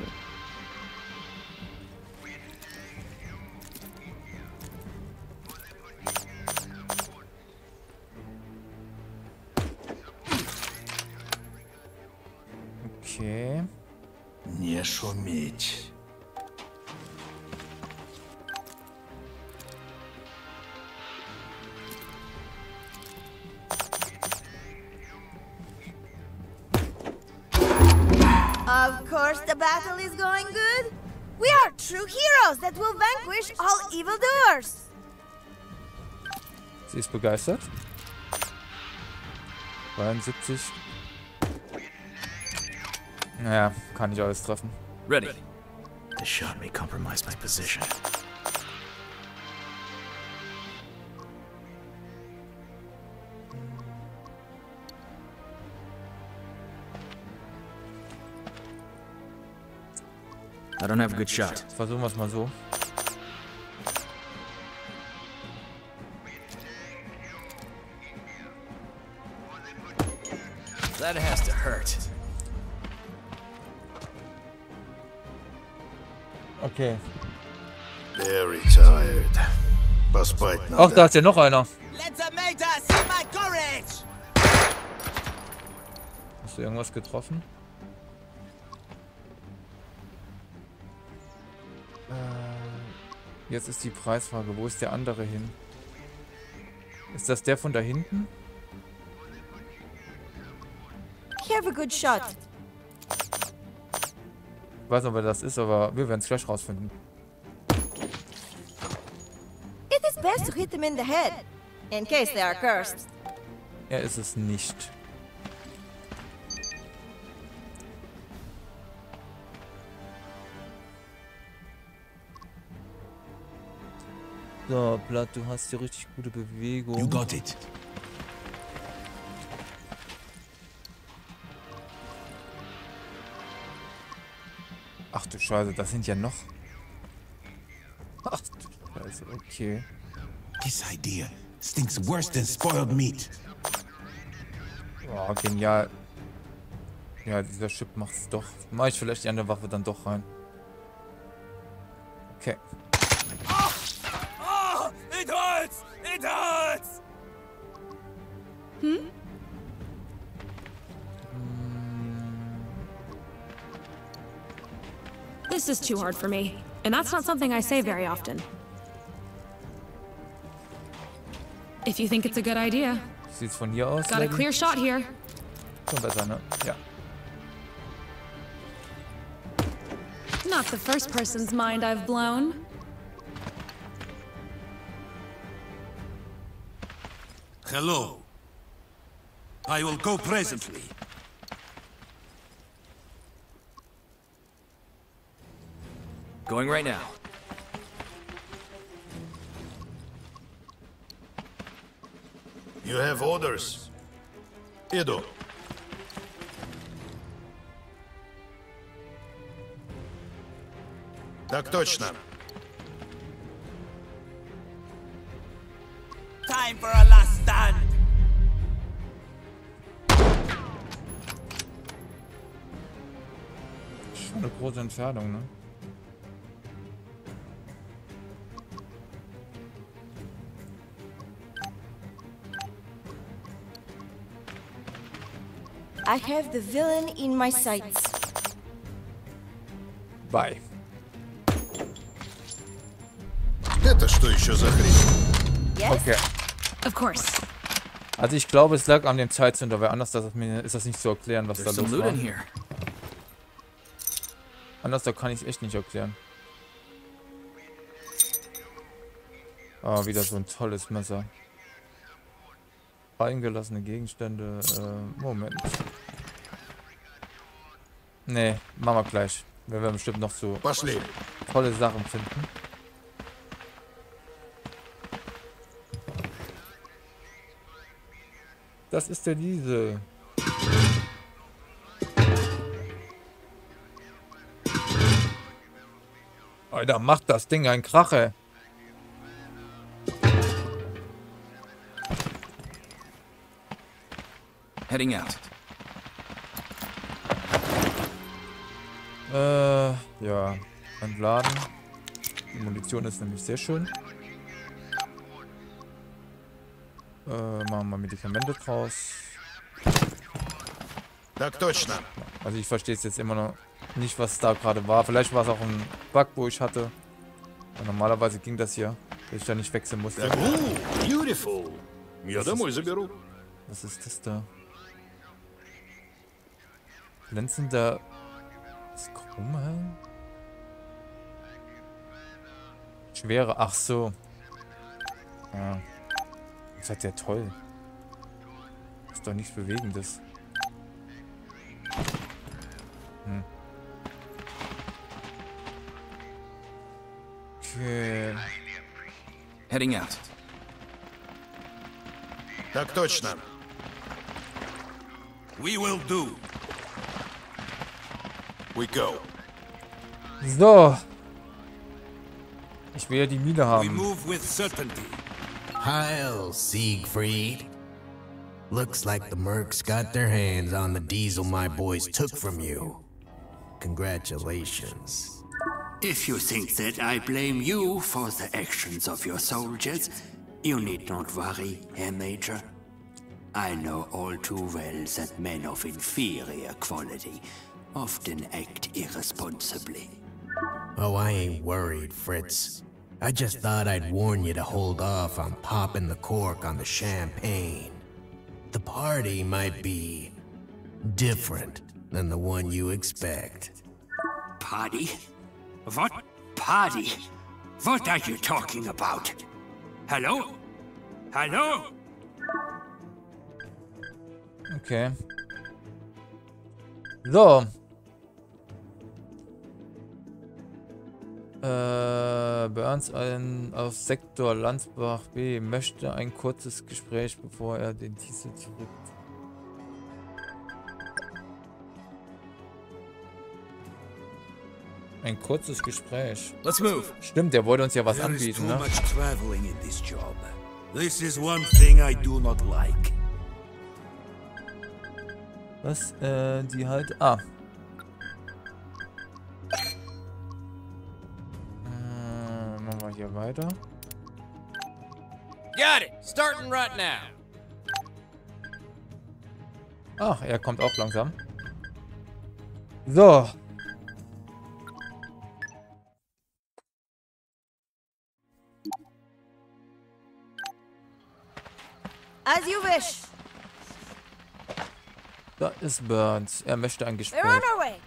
Okay. Nie szumieć. Of course the battle is going good. We are true heroes that will vanquish all evildoers. Sie ist begeistert. 72. Naja, kann nicht alles treffen. Ready. The shot may compromise my position. I don't have a good shot. Versuchen wir es mal so. That has to hurt. Okay. Very tired. Ach, da ist ja noch einer. Let's make us see my courage! Hast du irgendwas getroffen? Jetzt ist die Preisfrage. Wo ist der andere hin? Ist das der von da hinten? You have a good shot. Ich weiß nicht, wer das ist, aber wir werden es gleich rausfinden. It is best to hit them in the head, in case they are cursed. Er ist es nicht. So, Blatt, du hast hier richtig gute Bewegung. You got it. Ach du Scheiße, das sind ja noch. Ach du Scheiße, okay. This idea stinks worse than spoiled meat. Oh, genial. Ja, dieser Chip macht's doch. Mach ich vielleicht die andere Waffe dann doch rein. Okay. It hurts! It hurts! Hmm? This is too hard for me, and that's not something I say very often. If you think it's a good idea. Sieht's von hier aus? Got a clear shot here. Schon besser, ne? Ja. Not the first person's mind I've blown. Hello. I will go presently. Going right now. You have orders. Edo. Так точно. Time for a last stand. Schon eine große Entfernung, ne? I have the villain in my sights. Bye. Это что еще за хрень? Yes? Okay. Of course. Also ich glaube, es lag an dem Zeitzünder, weil anders ist das nicht zu erklären, was da los war. Anders kann ich es echt nicht erklären. Ah, wieder so ein tolles Messer. Eingelassene Gegenstände. Moment. Nee, machen wir gleich. Wir werden bestimmt noch so tolle Sachen finden. Das ist der Diesel. Alter, macht das Ding ein Krache. Heading out. Ja. Entladen. Die Munition ist nämlich sehr schön. Machen wir Medikamente draus. Also ich verstehe es jetzt immer noch nicht, was da gerade war. Vielleicht war es auch ein Bug, wo ich hatte. Und normalerweise ging das hier, dass ich da nicht wechseln musste. Beautiful. Was ist das da? Glänzender Chromhelm? Schwere, ach so. Ja. Das ist ja toll. Ist doch nichts Bewegendes. Hm. Okay. Heading out. Так точно. We will do. We go. So. Ich will ja die Mine haben. We move with certainty. Heil, Siegfried. Looks like the mercs got their hands on the diesel my boys took from you. Congratulations. If you think that I blame you for the actions of your soldiers, you need not worry, Herr Major. I know all too well that men of inferior quality often act irresponsibly. Oh, I ain't worried, Fritz. I just thought I'd warn you to hold off on popping the cork on the champagne. The party might be different than the one you expect. Party? What party? What are you talking about? Hello? Hello? Okay. So. Burns auf Sektor Landsbach B möchte ein kurzes Gespräch, bevor er den Diesel zurück. Ein kurzes Gespräch. Let's move. Stimmt, der wollte uns ja was anbieten, ne? This is one thing I do not like. Was, die halt... Ah. Machen wir hier weiter. Got it. Starting right now. Ach, er kommt auch langsam. So. As you wish. Da ist Burns. Er möchte ein Gespräch. We're on our way.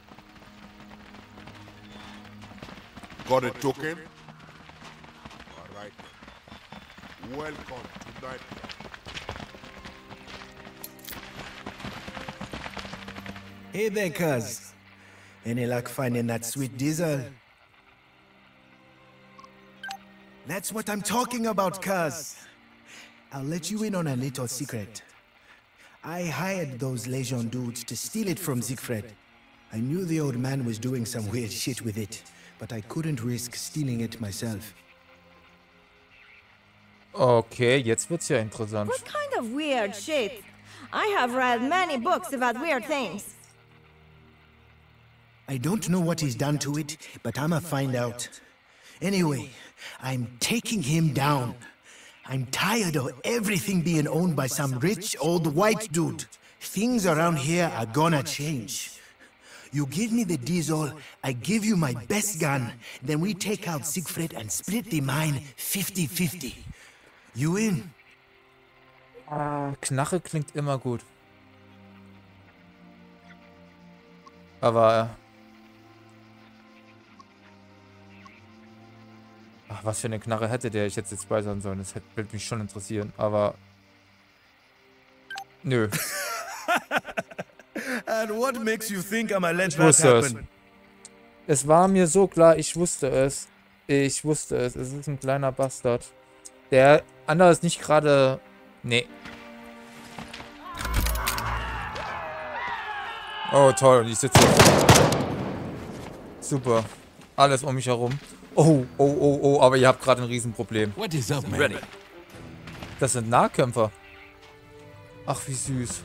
Got a token? Alright. Welcome to night. Hey there, cuz. Any luck finding that sweet diesel? That's what I'm talking about, cuz. I'll let you in on a little secret. I hired those Legion dudes to steal it from Siegfried. I knew the old man was doing some weird shit with it, but I couldn't risk stealing it myself. Okay, jetzt wird's ja interessant. What kind of weird shit? I have read many books about weird things. I don't know what he's done to it, but I'ma find out. Anyway, I'm taking him down. I'm tired of everything being owned by some rich old white dude. Things around here are gonna change. You give me the diesel, I give you my best gun, then we take out Siegfried and split the mine 50-50. You in? Knarre klingt immer gut. Aber... Ach, was für eine Knarre hätte der ich jetzt speichern sollen? Das würde mich schon interessieren, aber... Nö. And what makes you think I'ma let Ich that wusste es. happen? Es war mir so klar, ich wusste es. Ich wusste es. Es ist ein kleiner Bastard. Der andere ist nicht gerade... Nee. Oh, toll. Und ich sitze... Super. Alles um mich herum. Oh, oh, oh, oh. Aber ihr habt gerade ein Riesenproblem. What is up, man? Das sind Nahkämpfer. Ach, wie süß.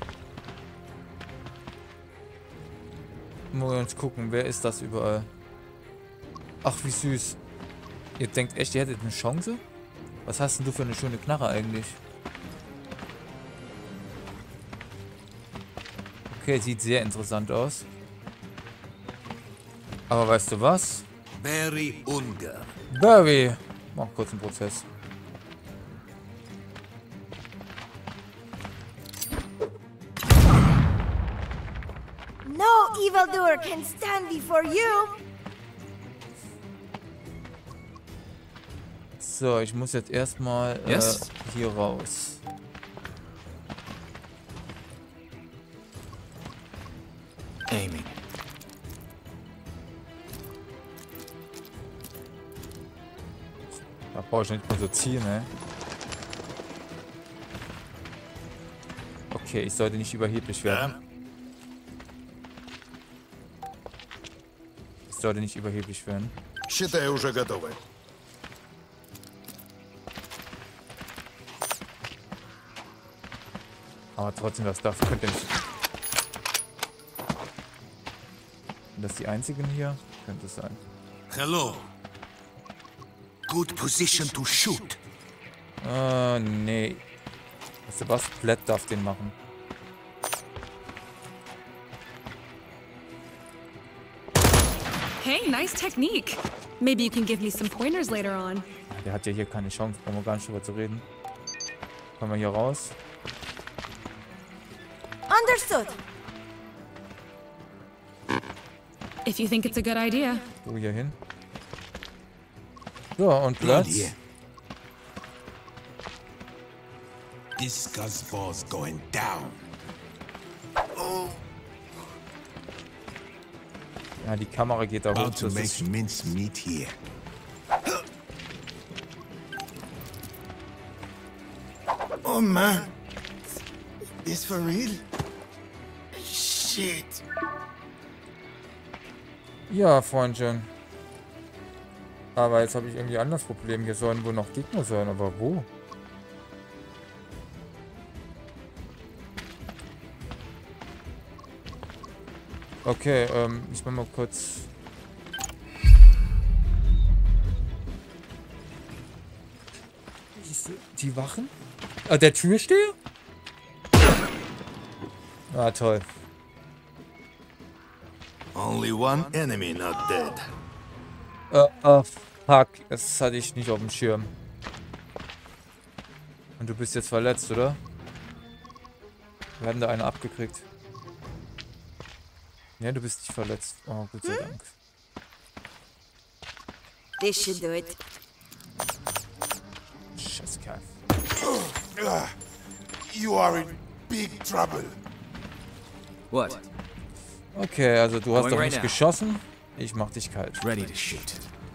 Mal uns gucken, wer ist das überall? Ach, wie süß. Ihr denkt echt, ihr hättet eine Chance? Was hast denn du für eine schöne Knarre eigentlich? Okay, sieht sehr interessant aus. Aber weißt du was? Barry Unger. Barry! Mach kurz einen Prozess. No evildoer can stand before you. So, ich muss jetzt erstmal hier raus. Amy. Da brauche ich nicht mal so ziehen, ne? Okay, ich sollte nicht überheblich werden. Ich sollte nicht überheblich werden. Считай, уже готовы. Aber trotzdem, das darf könnte nicht. Sind das die einzigen hier? Könnte es sein. Hello. Good position to shoot. Nee. Weißt du was? Platt darf den machen. Hey, nice technique. Maybe you can give me some pointers later on. Der hat ja hier keine Chance, brauchen wir gar nicht drüber zu reden. Kommen wir hier raus. Understood. If you think it's a good idea. Du hier hin. So, und Platz. This scuzzball's going down. Ja, die Kamera geht da hoch. About to make mince meat here. Oh man. Is for real? Shit. Ja, Freundchen. Aber jetzt habe ich irgendwie ein anderes Problem. Hier sollen wohl noch Gegner sein, aber wo? Okay, ich mach mal kurz... Die Wachen? Ah, der Türsteher? Ah, toll. Only one enemy not dead. Fuck. Das hatte ich nicht auf dem Schirm. Und du bist jetzt verletzt, oder? Wir haben da eine abgekriegt. Ja, du bist nicht verletzt. Oh, Gott sei Dank. This should do it. Scheißkerl. You are in big trouble. What? Okay, also du hast Going doch right nicht now. geschossen. Ich mach dich kalt. Ready to shoot.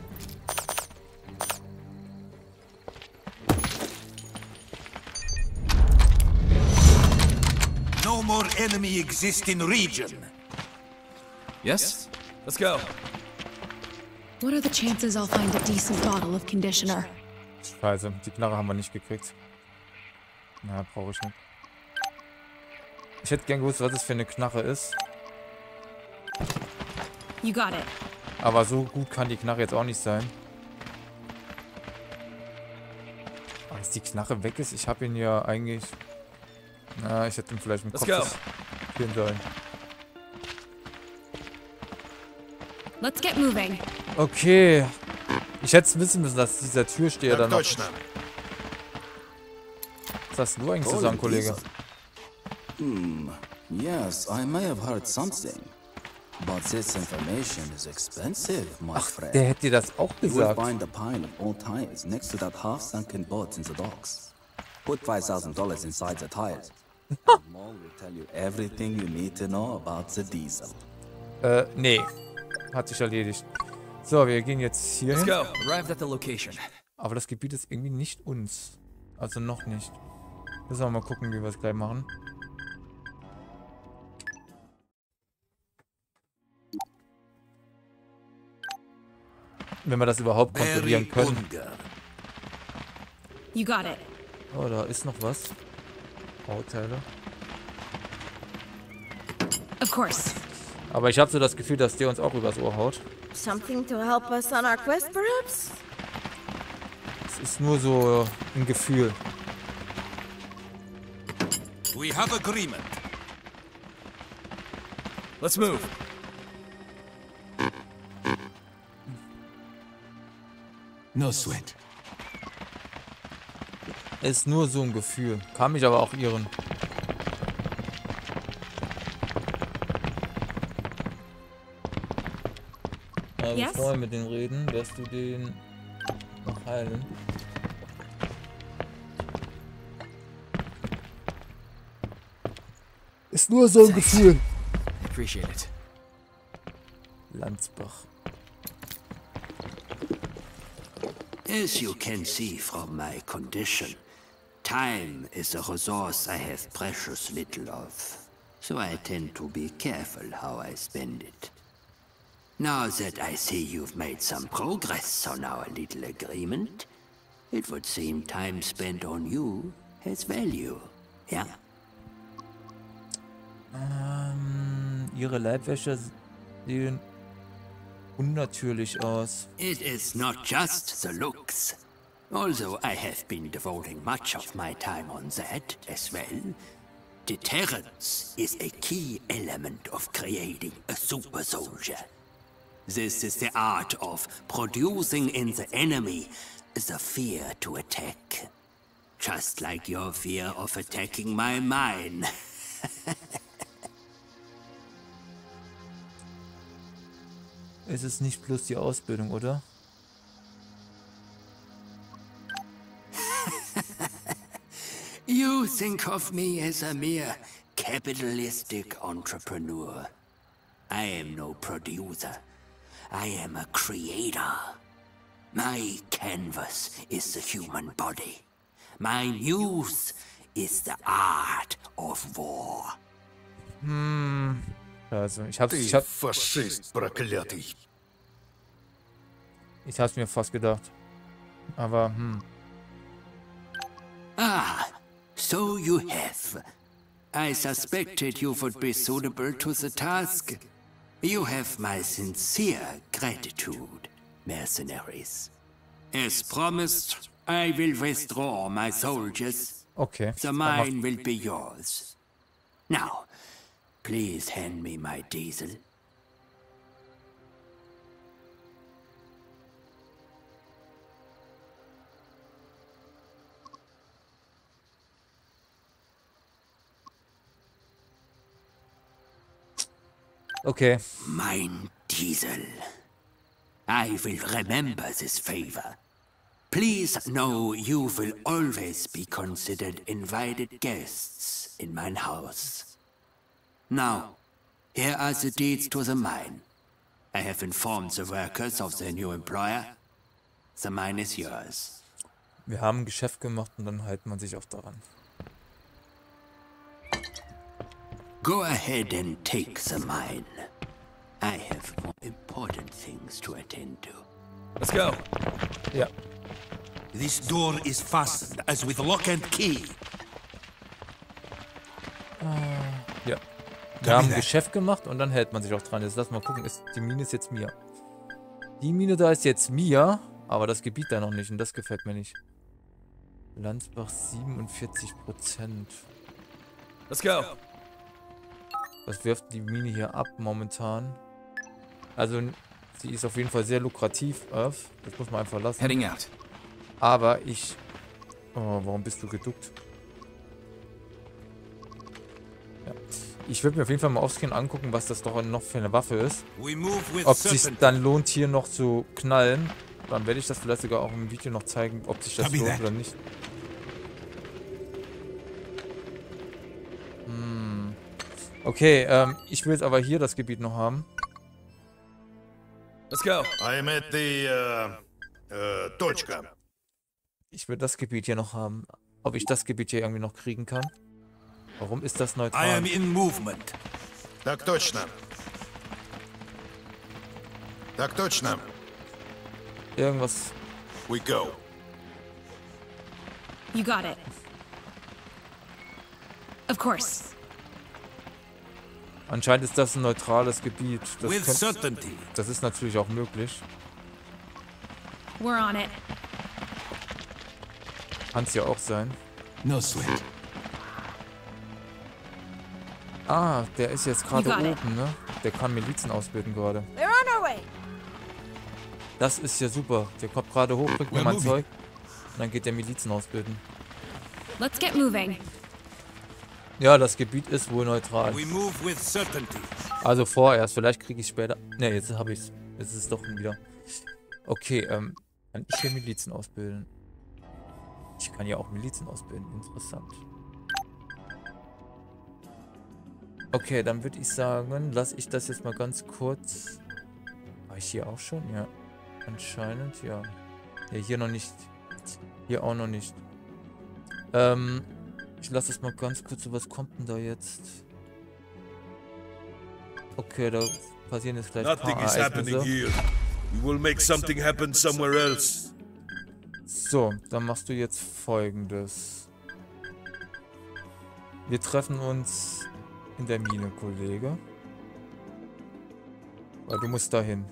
No more enemy exist in region. Yes? Let's go. What are the chances I'll find a decent bottle of conditioner? Scheiße, die Knarre haben wir nicht gekriegt. Na, brauche ich nicht. Ich hätte gern gewusst, was es für eine Knarre ist. You got it. Aber so gut kann die Knarre jetzt auch nicht sein. Aber dass die Knarre weg ist, ich habe ihn ja eigentlich... Na, ich hätte ihn vielleicht mit Kopf spielen sollen. Let's get moving. Okay. Ich hätte es wissen müssen, dass dieser Türsteher da noch... Was hast du eigentlich zu sagen, Kollege? Yes, I may have heard something. But this information is expensive, my friend. Der hätte dir das auch gesagt. You will find a pile of old tires next to that half-sunken boat in the docks. Put $5,000 inside the tires. The mall will tell you everything you need to know about the diesel. Nee. Hat sich erledigt. So, wir gehen jetzt hier hin. Let's go. Arrived at the location. Aber das Gebiet ist irgendwie nicht uns. Also noch nicht. Müssen wir mal gucken, wie wir es gleich machen. Wenn wir das überhaupt kontrollieren können. You got it. Oh, da ist noch was. Bauteile. Of course. Aber ich habe so das Gefühl, dass der uns auch übers Ohr haut. Something to help us on our quest, perhaps? Es ist nur so ein Gefühl. We have agreement. Let's move. No sweat. Es ist nur so ein Gefühl. Kann mich aber auch irren. Yes? Bevor wir mit denen reden, wirst du den noch heilen. Ist nur so ein Gefühl. Appreciate it. Landsbach. As you can see from my condition, time is a resource I have precious little of, so I tend to be careful how I spend it. Now that I see you've made some progress on our little agreement, it would seem time spent on you has value, yeah? Ihre Leibwäsche sehen unnatürlich aus. It is not just the looks. Although I have been devoting much of my time on that as well, deterrence is a key element of creating a super soldier. This is the art of producing in the enemy the fear to attack. Just like your fear of attacking my mine. Es ist nicht bloß die Ausbildung, oder? You think of me as a mere capitalistic entrepreneur. I am no producer. I am a creator. My canvas is the human body. My muse is the art of war. Also, ich hab's mir fast gedacht. Aber, Ah, so you have. I suspected you would be suitable to the task. You have my sincere gratitude, mercenaries. As promised, I will withdraw my soldiers. Okay. The mine will be yours. Now, please hand me my diesel. Okay. Mein Diesel. I will remember this favor. Please know you will always be considered invited guests in my house. Now, here are the deeds to the mine. I have informed the workers of their new employer. The mine is yours. Wir haben ein Geschäft gemacht und dann hält man sich auch daran. Go ahead and take the mine. I have more important things to attend to. Let's go. Ja. This door is fastened, as with lock and key. Ja. Wir haben ein Geschäft gemacht und dann hält man sich auch dran. Jetzt lass mal gucken, die Mine ist jetzt mir. Die Mine da ist jetzt mir, aber das Gebiet da noch nicht und das gefällt mir nicht. Landsbach 47%. Let's go. Was wirft die Mine hier ab momentan? Also, sie ist auf jeden Fall sehr lukrativ, Earth. Das muss man einfach lassen. Heading out. Aber ich... Oh, warum bist du geduckt? Ja. Ich würde mir auf jeden Fall mal offscreen angucken, was das doch noch für eine Waffe ist. Ob es sich dann lohnt, hier noch zu knallen. Dann werde ich das vielleicht sogar auch im Video noch zeigen, ob sich das lohnt oder nicht. Okay, ich will jetzt aber hier das Gebiet noch haben. Let's go. I'm at the, Точка. Ich will das Gebiet hier noch haben. Ob ich das Gebiet hier irgendwie noch kriegen kann? Warum ist das neutral? I am in movement. Так точно. Так точно. Irgendwas. We go. You got it. Of course. Anscheinend ist das ein neutrales Gebiet. With certainty. Das ist natürlich auch möglich. We're on it. Kann es ja auch sein. No sweat. Ah, der ist jetzt gerade oben, ne? Der kann Milizen ausbilden gerade. We're on our way. Das ist ja super. Der kommt gerade hoch, bringt mir mein Zeug. Und dann geht der Milizen ausbilden. Let's get moving. Ja, das Gebiet ist wohl neutral. We move with certainty. Also vorerst, vielleicht kriege ich später... Ne, jetzt habe ich es. Jetzt ist es doch wieder. Okay, kann ich hier Milizen ausbilden? Ich kann ja auch Milizen ausbilden. Interessant. Okay, dann würde ich sagen, lasse ich das jetzt mal ganz kurz... War ich hier auch schon? Ja. Anscheinend, ja. Ja, hier noch nicht. Hier auch noch nicht. Ich lasse es mal ganz kurz. So, was kommt denn da jetzt? Okay, da passieren jetzt gleich ein paar Ereignisse. We will make something happen somewhere else. So, dann machst du jetzt Folgendes. Wir treffen uns in der Mine, Kollege. Weil du musst dahin.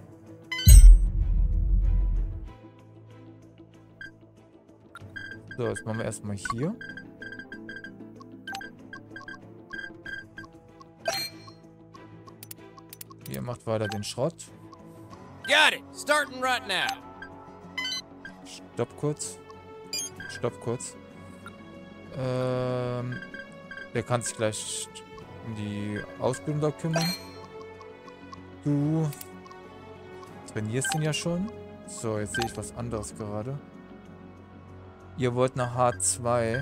So, jetzt machen wir erstmal hier. Ihr macht weiter den Schrott. Got it. Starting right now. Stopp kurz. Stopp kurz. Der kann sich gleich um die Ausbildung da kümmern. Du trainierst ihn ja schon. So, jetzt sehe ich was anderes gerade. Ihr wollt nach H2.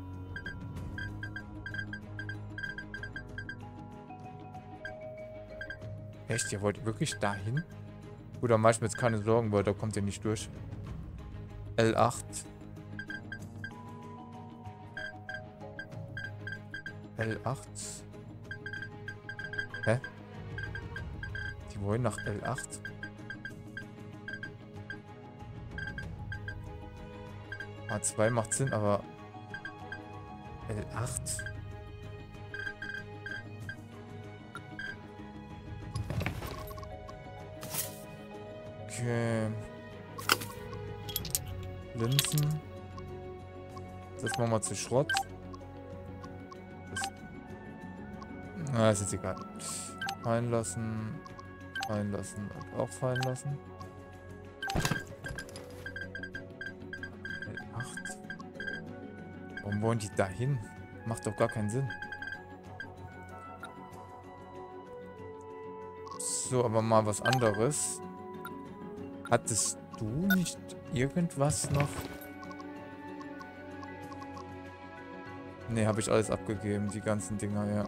Echt? Ihr wollt wirklich dahin? Gut, dann mach ich mir jetzt keine Sorgen, weil da kommt ihr nicht durch. L8. L8. Hä? Die wollen nach L8? A2 macht Sinn, aber L8? Okay. Linsen. Das machen wir zu Schrott. Na, ist jetzt egal. Fallen lassen. Fallen lassen und auch fallen lassen. L8. Warum wollen die dahin? Macht doch gar keinen Sinn. So, aber mal was anderes. Hattest du nicht irgendwas noch? Ne, habe ich alles abgegeben, die ganzen Dinger, ja.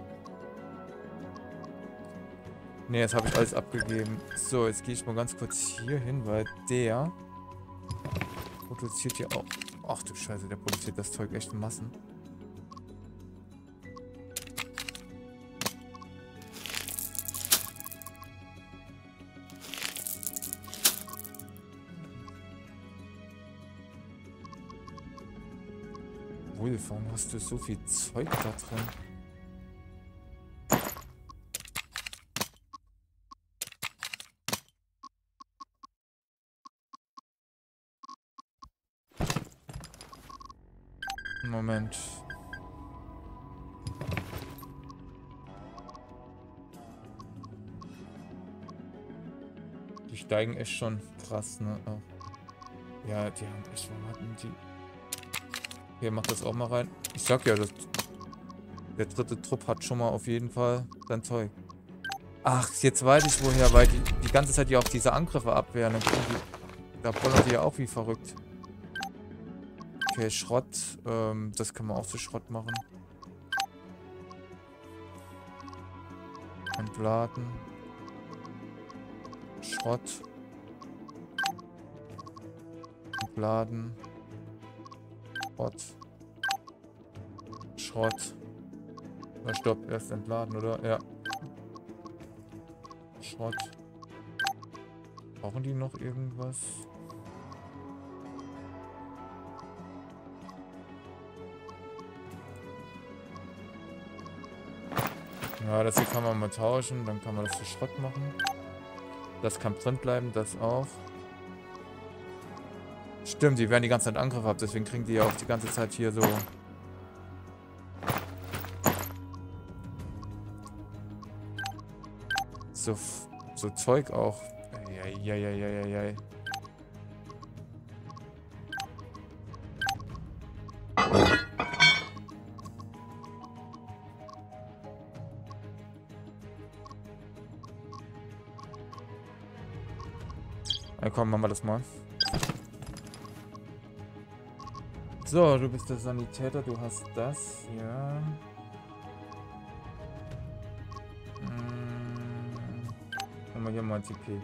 Ne, jetzt habe ich alles abgegeben. So, jetzt gehe ich mal ganz kurz hier hin, weil der produziert hier auch... Ach du Scheiße, der produziert das Zeug echt in Massen. Wolf, warum hast du so viel Zeug da drin? Moment. Die steigen echt schon krass, ne? Oh. Ja, die haben echt, warum hatten die... Hier, mach das auch mal rein. Ich sag ja, der dritte Trupp hat schon mal auf jeden Fall sein Zeug. Ach, jetzt weiß ich woher, weil die ganze Zeit ja auch diese Angriffe abwehren. Da bollern die ja auch wie verrückt. Okay, Schrott. Das können wir auch zu Schrott machen. Entladen. Schrott. Entladen. Schrott. Schrott. Na stopp, erst entladen, oder? Ja. Schrott. Brauchen die noch irgendwas? Ja, das hier kann man mal tauschen, dann kann man das zu Schrott machen. Das kann drin bleiben, das auch. Stimmt, die werden die ganze Zeit Angriff haben, deswegen kriegen die ja auch die ganze Zeit hier so... So Zeug auch. Ja. Na komm, machen wir das mal. So, du bist der Sanitäter, du hast das, ja. Machen wir hier mal TP.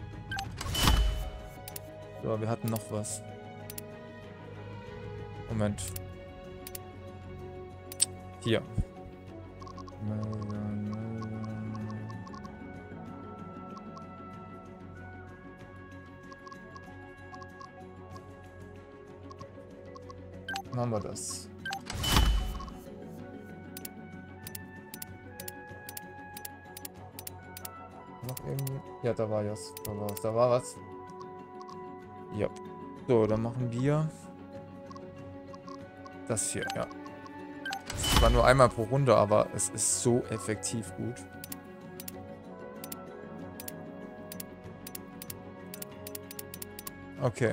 So, wir hatten noch was. Moment. Hier. Machen wir das. Noch irgendwie? Ja, da war was. Da war was. Ja. So, dann machen wir das hier, ja. Es war nur einmal pro Runde, aber es ist so effektiv gut. Okay.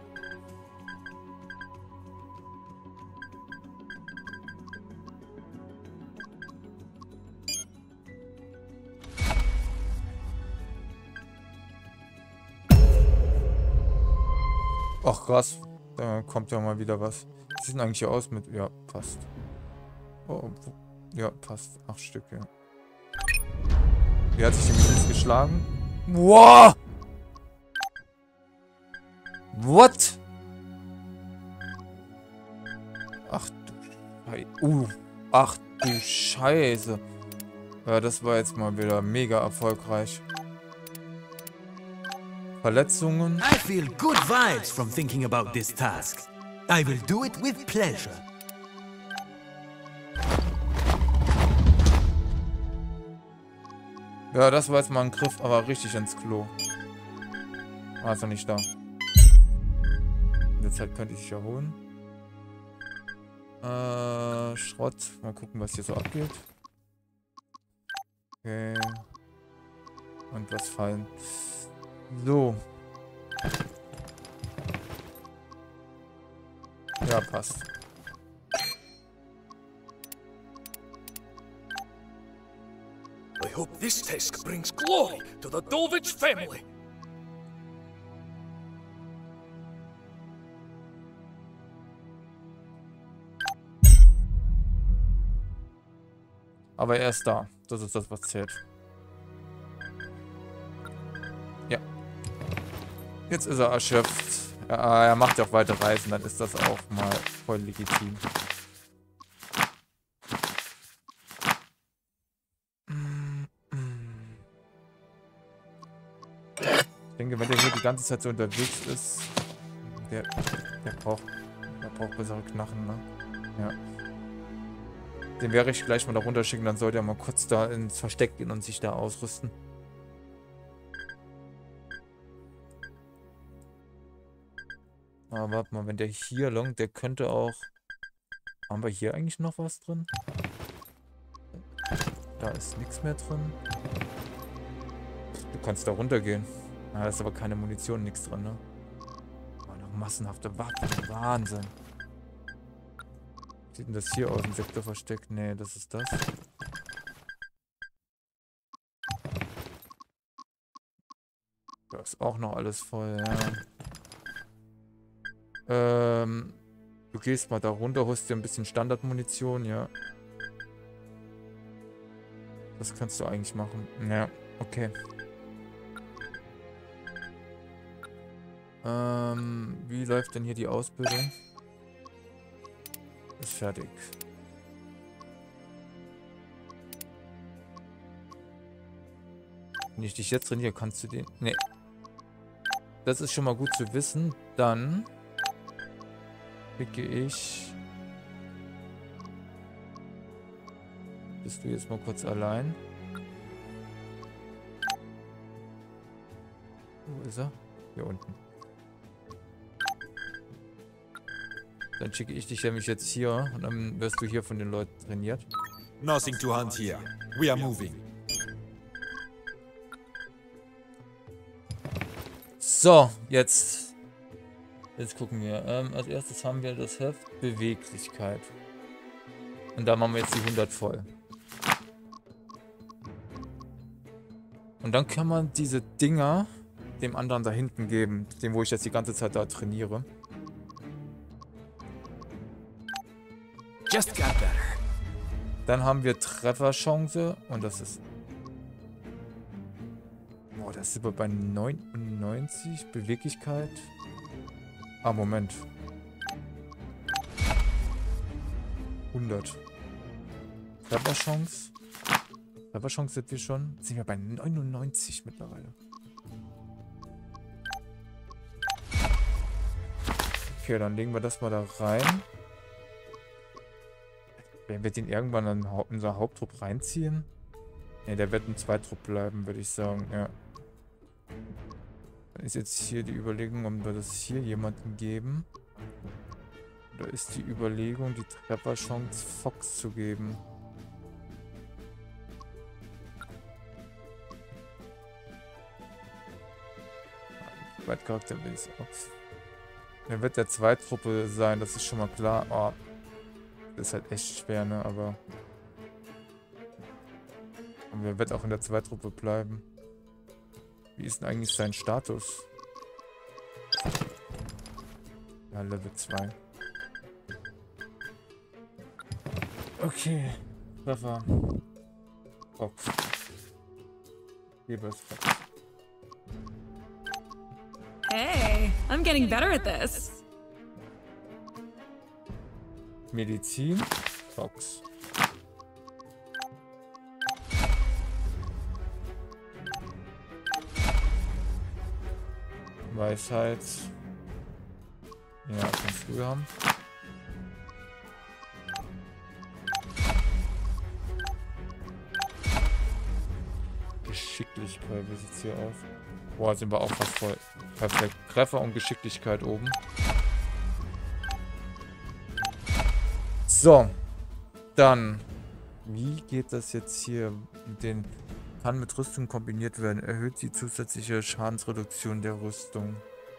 Ach krass, da kommt ja mal wieder was. Wie sieht denn eigentlich hier aus mit... Ja, passt. Oh, ja, passt. 8 Stück, ja. Wie hat sich die Miliz geschlagen? Wow! What? Ach du Scheiße. Ach du Scheiße. Ja, das war jetzt mal wieder mega erfolgreich. Verletzungen. I feel good vibes from thinking about this task. I will do it with pleasure. Ja, das war jetzt mal ein Griff, aber richtig ins Klo. Ah, ist noch nicht da. In der Zeit könnte ich sich erholen. Schrott. Mal gucken, was hier so abgeht. Okay. Und was fallen. So. Ja, passt. I hope this task brings glory to the Dulwich family. Aber er ist da. Das ist das, was zählt. Ja. Jetzt ist er erschöpft. Ja, er macht ja auch weiter Reisen, dann ist das auch mal voll legitim. Ich denke, wenn der hier die ganze Zeit so unterwegs ist, der braucht bessere Knochen, ne? Ja. Den werde ich gleich mal da runterschicken, dann sollte er mal kurz da ins Versteck gehen und sich da ausrüsten. Aber warte mal, wenn der hier lang, der könnte auch... Haben wir hier eigentlich noch was drin? Da ist nichts mehr drin. Du kannst da runtergehen. Da ist aber keine Munition, nichts drin, ne? Oh, noch massenhafte Waffen. Wahnsinn. Wie sieht denn das hier aus? Ein Sektorversteck? Nee, das ist das. Da ist auch noch alles voll, ja. Du gehst mal da runter, holst dir ein bisschen Standardmunition, ja. Das kannst du eigentlich machen. Ja, okay. Wie läuft denn hier die Ausbildung? Ist fertig. Wenn ich dich jetzt trainiere, kannst du den... Nee. Das ist schon mal gut zu wissen. Dann klicke ich... Bist du jetzt mal kurz allein? Wo ist er? Hier unten. Dann schicke ich dich nämlich jetzt hier und dann wirst du hier von den Leuten trainiert. Nothing to hunt here. We are moving. So, jetzt gucken wir. Als erstes haben wir das Heft Beweglichkeit. Und da machen wir jetzt die 100 voll. Und dann kann man diese Dinger dem anderen da hinten geben. Dem, wo ich jetzt die ganze Zeit da trainiere. Just got better. Dann haben wir Trefferchance und das ist... Boah, das ist aber bei 99. Beweglichkeit. Ah, Moment. 100. Trefferchance. Trefferchance sind wir schon. Sind wir bei 99 mittlerweile. Okay, dann legen wir das mal da rein. Werden wir den irgendwann in unser Haupttrupp reinziehen? Ne, der wird ein Zweitrupp bleiben, würde ich sagen, ja. Dann ist jetzt hier die Überlegung, ob wir das hier jemandem geben. Oder ist die Überlegung, die Trefferchance Fox zu geben? Zweitcharakter will ich auch. Der wird der Zweittruppe sein, das ist schon mal klar. Oh. Das ist halt echt schwer, ne, aber... Und er wird auch in der Zweitruppe bleiben. Wie ist denn eigentlich sein Status? Ja, Level 2. Okay. Treffer. Fox. Gebe es Fox. Hey, I'm getting better at this. Medizin, Fox. Weisheit. Ja, kannst du haben. Geschicklichkeit, wie sieht's hier aus? Boah, sind wir auch fast voll. Perfekt. Treffer und Geschicklichkeit oben. So, dann, wie geht das jetzt hier mit den, kann mit Rüstung kombiniert werden, erhöht die zusätzliche Schadensreduktion der Rüstung.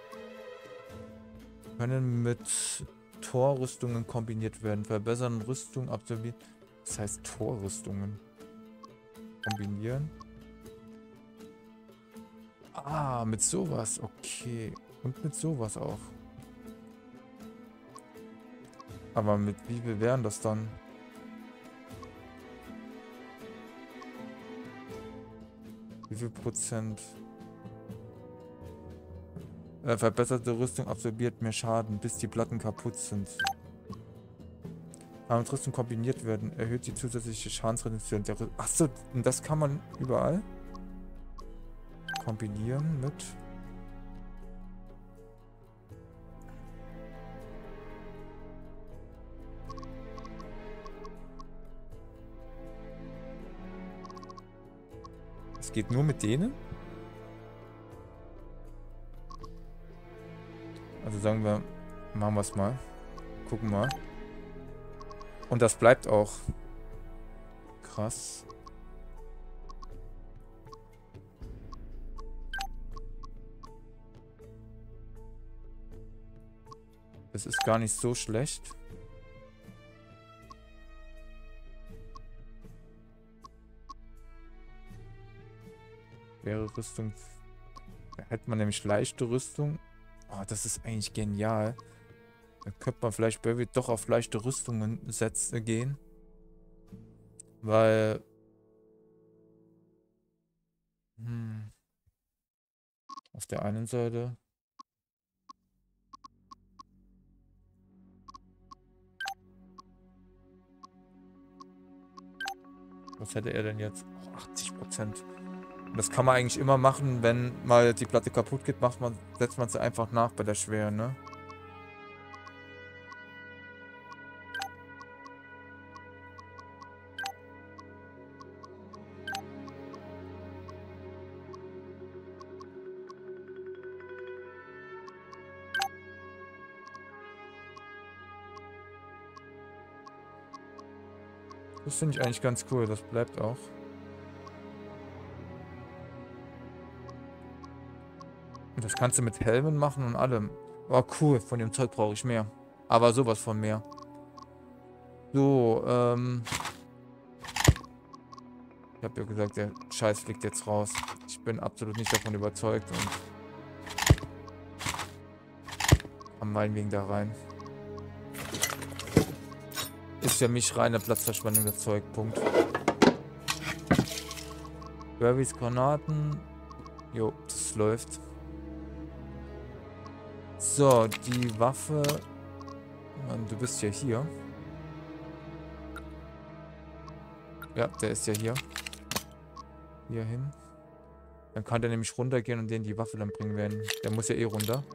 Können mit Torrüstungen kombiniert werden, verbessern Rüstung absorbieren, das heißt Torrüstungen kombinieren. Ah, mit sowas, okay, und mit sowas auch. Aber mit wie viel wären das dann? Wie viel Prozent? Verbesserte Rüstung absorbiert mehr Schaden, bis die Platten kaputt sind. Aber mit Rüstung kombiniert werden, erhöht die zusätzliche Schadensreduktion der Rüstung. Achso, und das kann man überall kombinieren mit... Es geht nur mit denen? Also sagen wir, machen wir es mal. Gucken mal. Und das bleibt auch. Krass. Das ist gar nicht so schlecht. Schwere Rüstung. Da hätte man nämlich leichte Rüstung. Oh, das ist eigentlich genial. Da könnte man vielleicht Barry doch auf leichte Rüstungen gehen. Weil... Auf der einen Seite... Was hätte er denn jetzt? Oh, 80%. Das kann man eigentlich immer machen, wenn mal die Platte kaputt geht, setzt man sie einfach nach bei der schweren, ne? Das finde ich eigentlich ganz cool, das bleibt auch. Und das kannst du mit Helmen machen und allem. Oh cool, von dem Zeug brauche ich mehr. Aber sowas von mehr. So, ich habe ja gesagt, der Scheiß fliegt jetzt raus. Ich bin absolut nicht davon überzeugt und am meinetwegen da rein. Ist für mich reine Platzverschwendung das Zeug, Punkt. Barrys Granaten. Jo, das läuft. So, die Waffe. Mann, du bist ja hier. Ja, der ist ja hier. Hier hin. Dann kann der nämlich runtergehen und den die Waffe dann bringen werden. Der muss ja eh runter.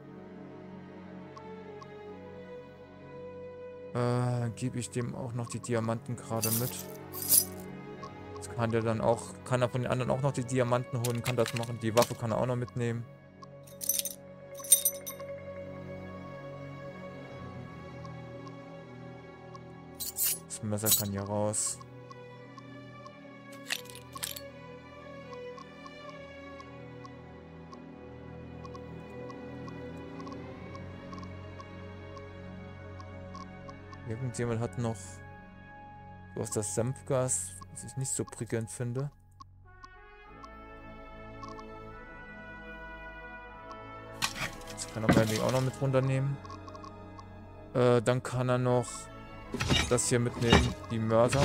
Gebe ich dem auch noch die Diamanten gerade mit. Das kann der dann auch, kann er von den anderen auch noch die Diamanten holen, kann das machen. Die Waffe kann er auch noch mitnehmen. Das Messer kann hier raus. Irgendjemand hat noch was das Senfgas, was ich nicht so prickelnd finde. Das kann er meinetwegen auch noch mit runternehmen. Dann kann er noch das hier mitnehmen, die Mörser.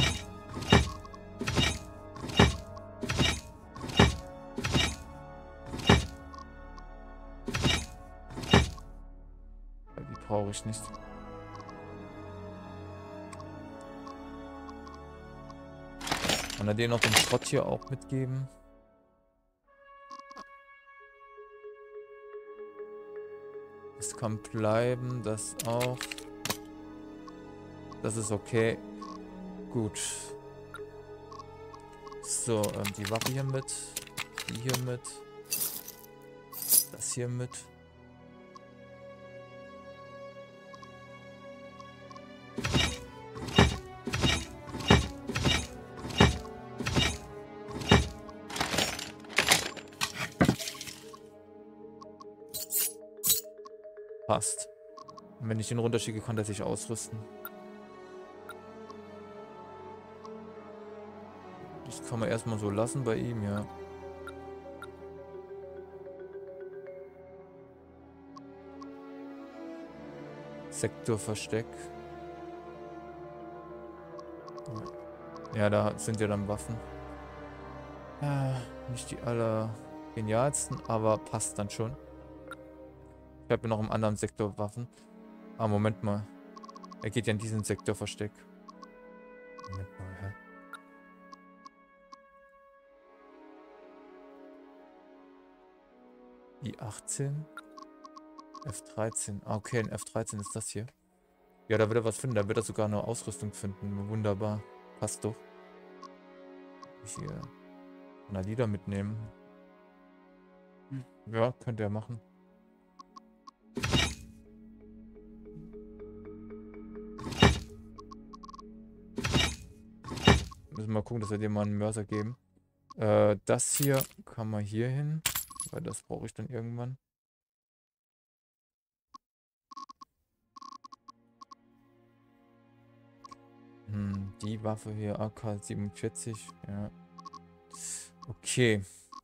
Die brauche ich nicht. Kann er den noch den Schrott hier auch mitgeben? Das kann bleiben, das auch. Das ist okay. Gut. So, die Waffe hier mit. Die hier mit. Das hier mit. Passt. Und wenn ich ihn runterschicke, kann er sich ausrüsten. Das kann man erstmal so lassen bei ihm, ja. Sektorversteck. Ja, da sind ja dann Waffen. Nicht die allergenialsten, aber passt dann schon. Ich habe noch im anderen Sektor Waffen. Ah, Moment mal. Er geht ja in diesen Sektorversteck. Moment mal, hä? I18. F13. Ah, okay, ein F13 ist das hier. Ja, da wird er was finden. Da wird er sogar eine Ausrüstung finden. Wunderbar. Passt doch. Hier. Kann er Lieder mitnehmen? Ja, könnte er machen. Müssen wir mal gucken, dass wir dem mal einen Mörser geben. Das hier kann man hier hin, weil das brauche ich dann irgendwann. Die Waffe hier, AK-47, ja. Okay.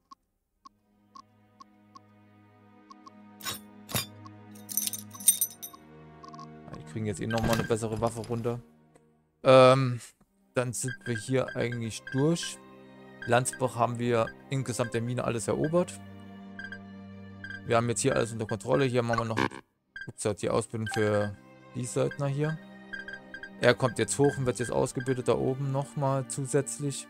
Die kriegen jetzt eh nochmal eine bessere Waffe runter. Dann sind wir hier eigentlich durch. Landsbach haben wir insgesamt der Mine alles erobert. Wir haben jetzt hier alles unter Kontrolle. Hier machen wir noch die Ausbildung für die Söldner hier. Er kommt jetzt hoch und wird jetzt ausgebildet da oben nochmal zusätzlich.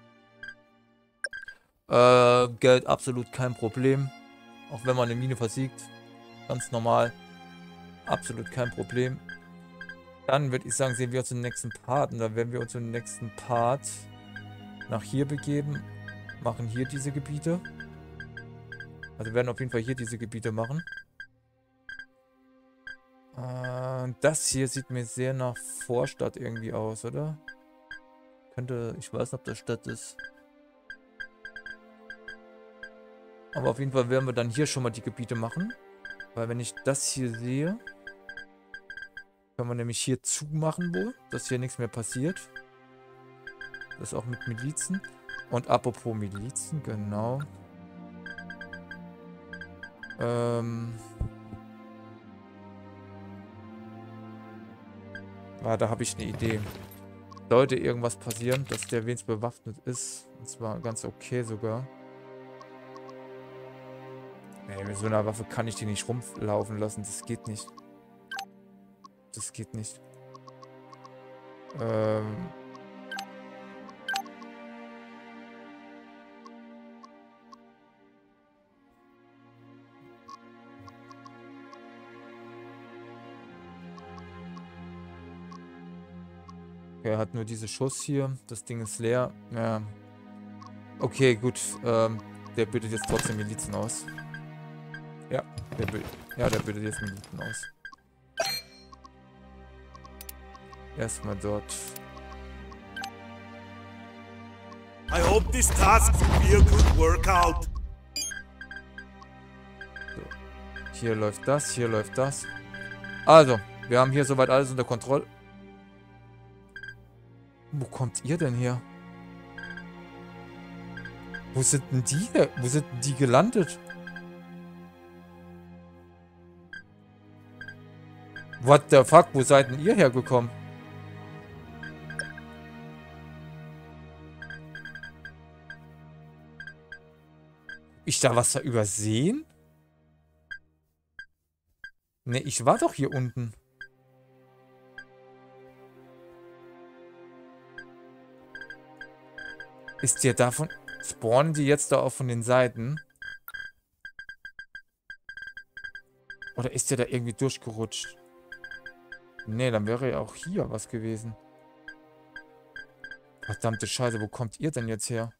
Geld absolut kein Problem. Auch wenn man eine Mine versiegt. Ganz normal. Absolut kein Problem. Dann würde ich sagen, sehen wir uns im nächsten Part. Und dann werden wir uns im nächsten Part nach hier begeben. Machen hier diese Gebiete. Also wir werden auf jeden Fall hier diese Gebiete machen. Das hier sieht mir sehr nach Vorstadt irgendwie aus, oder? Könnte, ich weiß nicht, ob das Stadt ist. Aber auf jeden Fall werden wir dann hier schon mal die Gebiete machen. Weil wenn ich das hier sehe, können wir nämlich hier zumachen wohl, dass hier nichts mehr passiert. Das auch mit Milizen. Und apropos Milizen, genau. Da habe ich eine Idee. Sollte irgendwas passieren, dass der wenigstens bewaffnet ist. Und zwar ganz okay sogar. Nee, mit so einer Waffe kann ich die nicht rumlaufen lassen. Das geht nicht. Das geht nicht. Er hat nur diese Schuss hier. Das Ding ist leer. Ja. Okay, gut. Der bildet jetzt trotzdem Milizen aus. Ja, der bildet jetzt Milizen aus. Erstmal dort. I hope this task will could work out. So. Hier läuft das, hier läuft das. Also, wir haben hier soweit alles unter Kontrolle. Wo kommt ihr denn her? Wo sind denn die her? Wo sind denn die gelandet? What the fuck? Wo seid denn ihr hergekommen? Ich da was da übersehen? Ne, ich war doch hier unten. Ist der davon... Spawnen die jetzt da auch von den Seiten? Oder ist der da irgendwie durchgerutscht? Ne, dann wäre ja auch hier was gewesen. Verdammte Scheiße, wo kommt ihr denn jetzt her?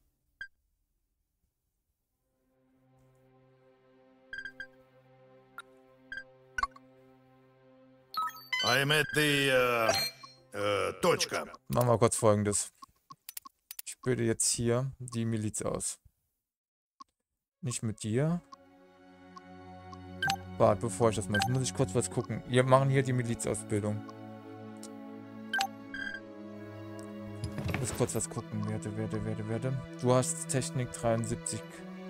I'm at the, Точка. Machen wir kurz Folgendes. Ich bilde jetzt hier die Miliz aus. Nicht mit dir. Warte, bevor ich das mache, muss ich kurz was gucken. Wir machen hier die Milizausbildung. Ich muss kurz was gucken. Werte. Du hast Technik 73.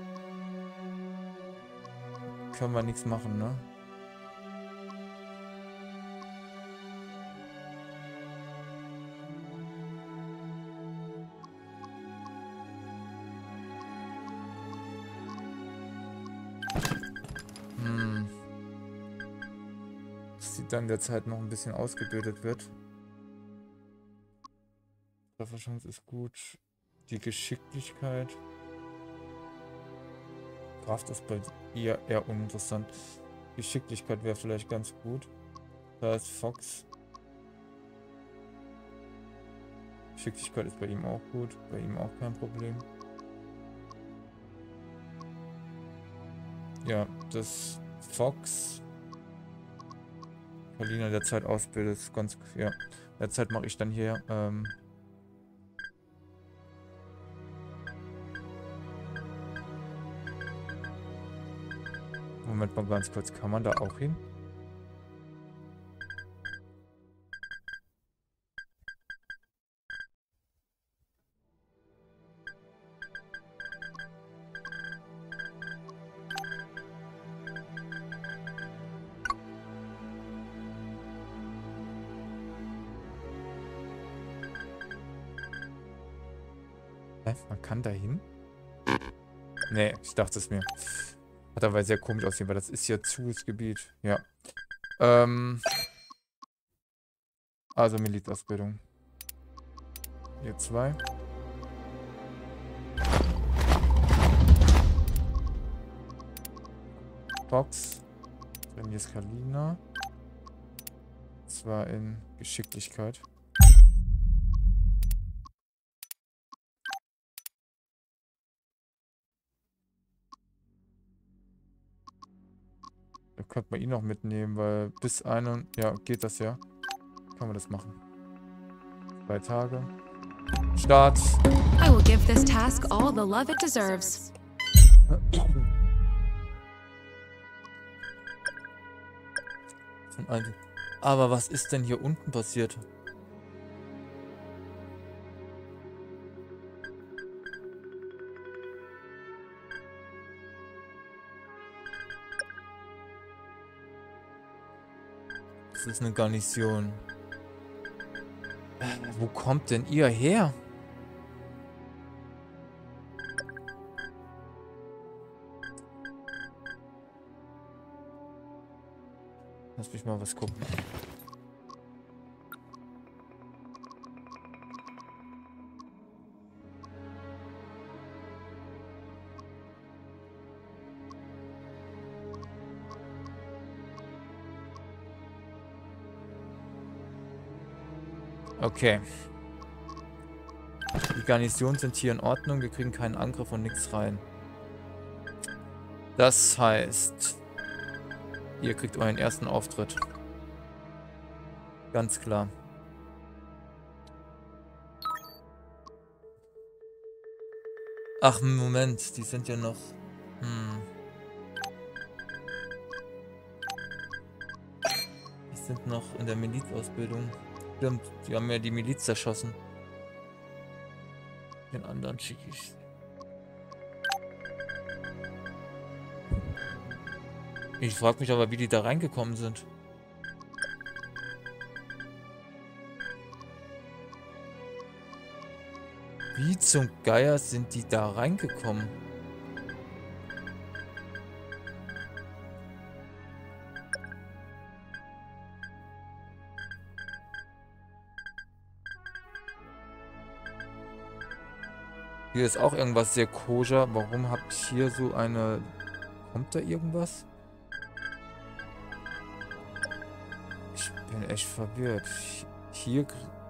Können wir nichts machen, ne? Dann derzeit noch ein bisschen ausgebildet wird. Trefferchance ist gut. Die Geschicklichkeit. Kraft ist bei ihr eher uninteressant. Geschicklichkeit wäre vielleicht ganz gut. Da ist Fox. Geschicklichkeit ist bei ihm auch gut. Bei ihm auch kein Problem. ja, das Fox Kalina derzeit ausbildet. Ganz, ja. Derzeit mache ich dann hier, Moment mal ganz kurz, kann man da auch hin? Man kann da hin? Nee, ich dachte es mir. Hat aber sehr komisch aussehen, weil das ist ja zues Gebiet. Ja. Also Milizausbildung. Hier 2. Fox. Trainierst Kalina. Zwar in Geschicklichkeit. Könnte man ihn noch mitnehmen, weil bis ja, geht das ja. Kann man das machen. 2 Tage. Start. I will give this task all the love it deserves. Aber was ist denn hier unten passiert? Das ist eine Garnison. Wo kommt denn ihr her? Lass mich mal was gucken. Okay. Die Garnisonen sind hier in Ordnung. Wir kriegen keinen Angriff und nichts rein. Das heißt, ihr kriegt euren ersten Auftritt. Ganz klar. Ach, Moment. Die sind ja noch... Die sind noch in der Milizausbildung. Stimmt, die haben ja die Miliz zerschossen. Den anderen schicke ich. Ich frage mich aber, wie die da reingekommen sind. Wie zum Geier sind die da reingekommen? Hier ist auch irgendwas sehr koscher. Warum habe ich hier so eine... Kommt da irgendwas? Ich bin echt verwirrt. Hier...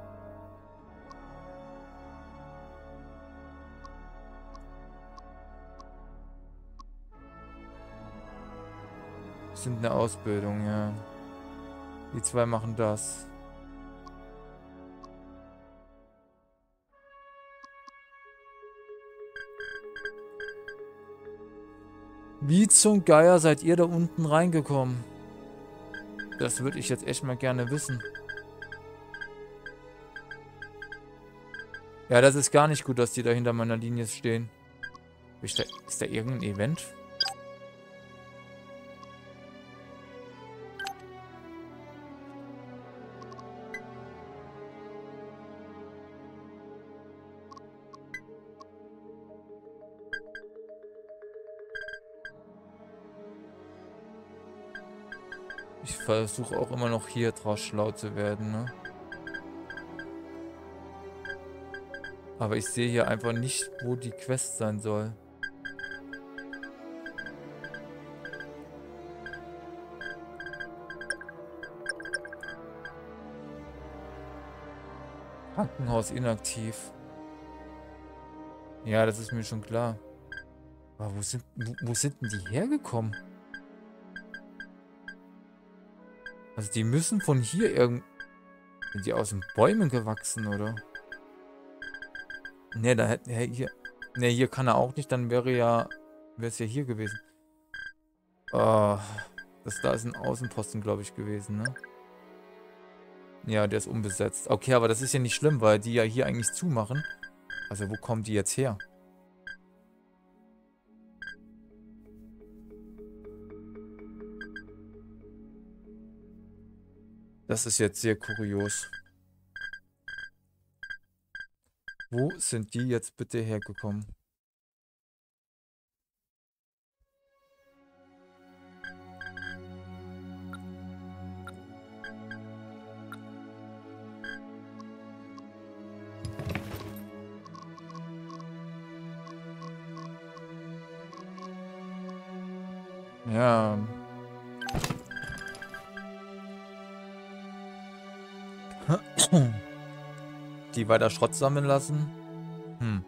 Sind eine Ausbildung, ja. Die 2 machen das. Wie zum Geier seid ihr da unten reingekommen? Das würde ich jetzt echt mal gerne wissen. Ja, das ist gar nicht gut, dass die da hinter meiner Linie stehen. Ist da irgendein Event? Ich versuche auch immer noch hier draus schlau zu werden, ne? Aber ich sehe hier einfach nicht, wo die Quest sein soll. Krankenhaus inaktiv. Ja, das ist mir schon klar. Aber wo sind denn die hergekommen? Also die müssen von hier Sind die aus den Bäumen gewachsen, oder? Ne, da hätten hier. Ne, hier kann er auch nicht, dann wäre es ja hier gewesen. Oh, da ist ein Außenposten, glaube ich, gewesen, ne? Ja, der ist unbesetzt. Okay, aber das ist ja nicht schlimm, weil die ja hier eigentlich zumachen. Also wo kommen die jetzt her? Das ist jetzt sehr kurios. Wo sind die jetzt bitte hergekommen? Ja. Die weiter Schrott sammeln lassen? Hm.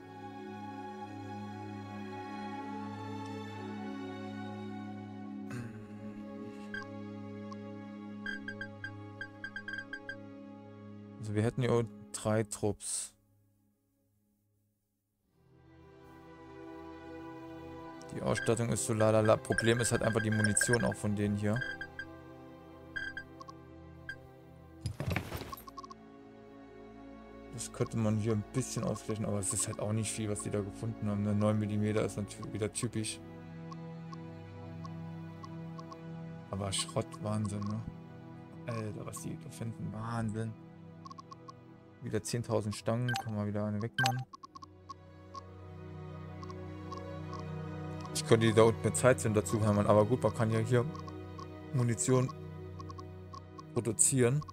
Also wir hätten hier 3 Trupps. Die Ausstattung ist so lalala. Problem ist halt einfach die Munition auch von denen hier. Das könnte man hier ein bisschen ausgleichen, aber es ist halt auch nicht viel, was die da gefunden haben. Eine 9 mm ist natürlich wieder typisch. Aber Schrott, Wahnsinn, ne? Alter, was die da finden, Wahnsinn. Wieder 10.000 Stangen, kann man wieder eine wegmachen. Ich könnte die da unten mit Zeitzinn dazu hämmern, aber gut, man kann ja hier Munition produzieren.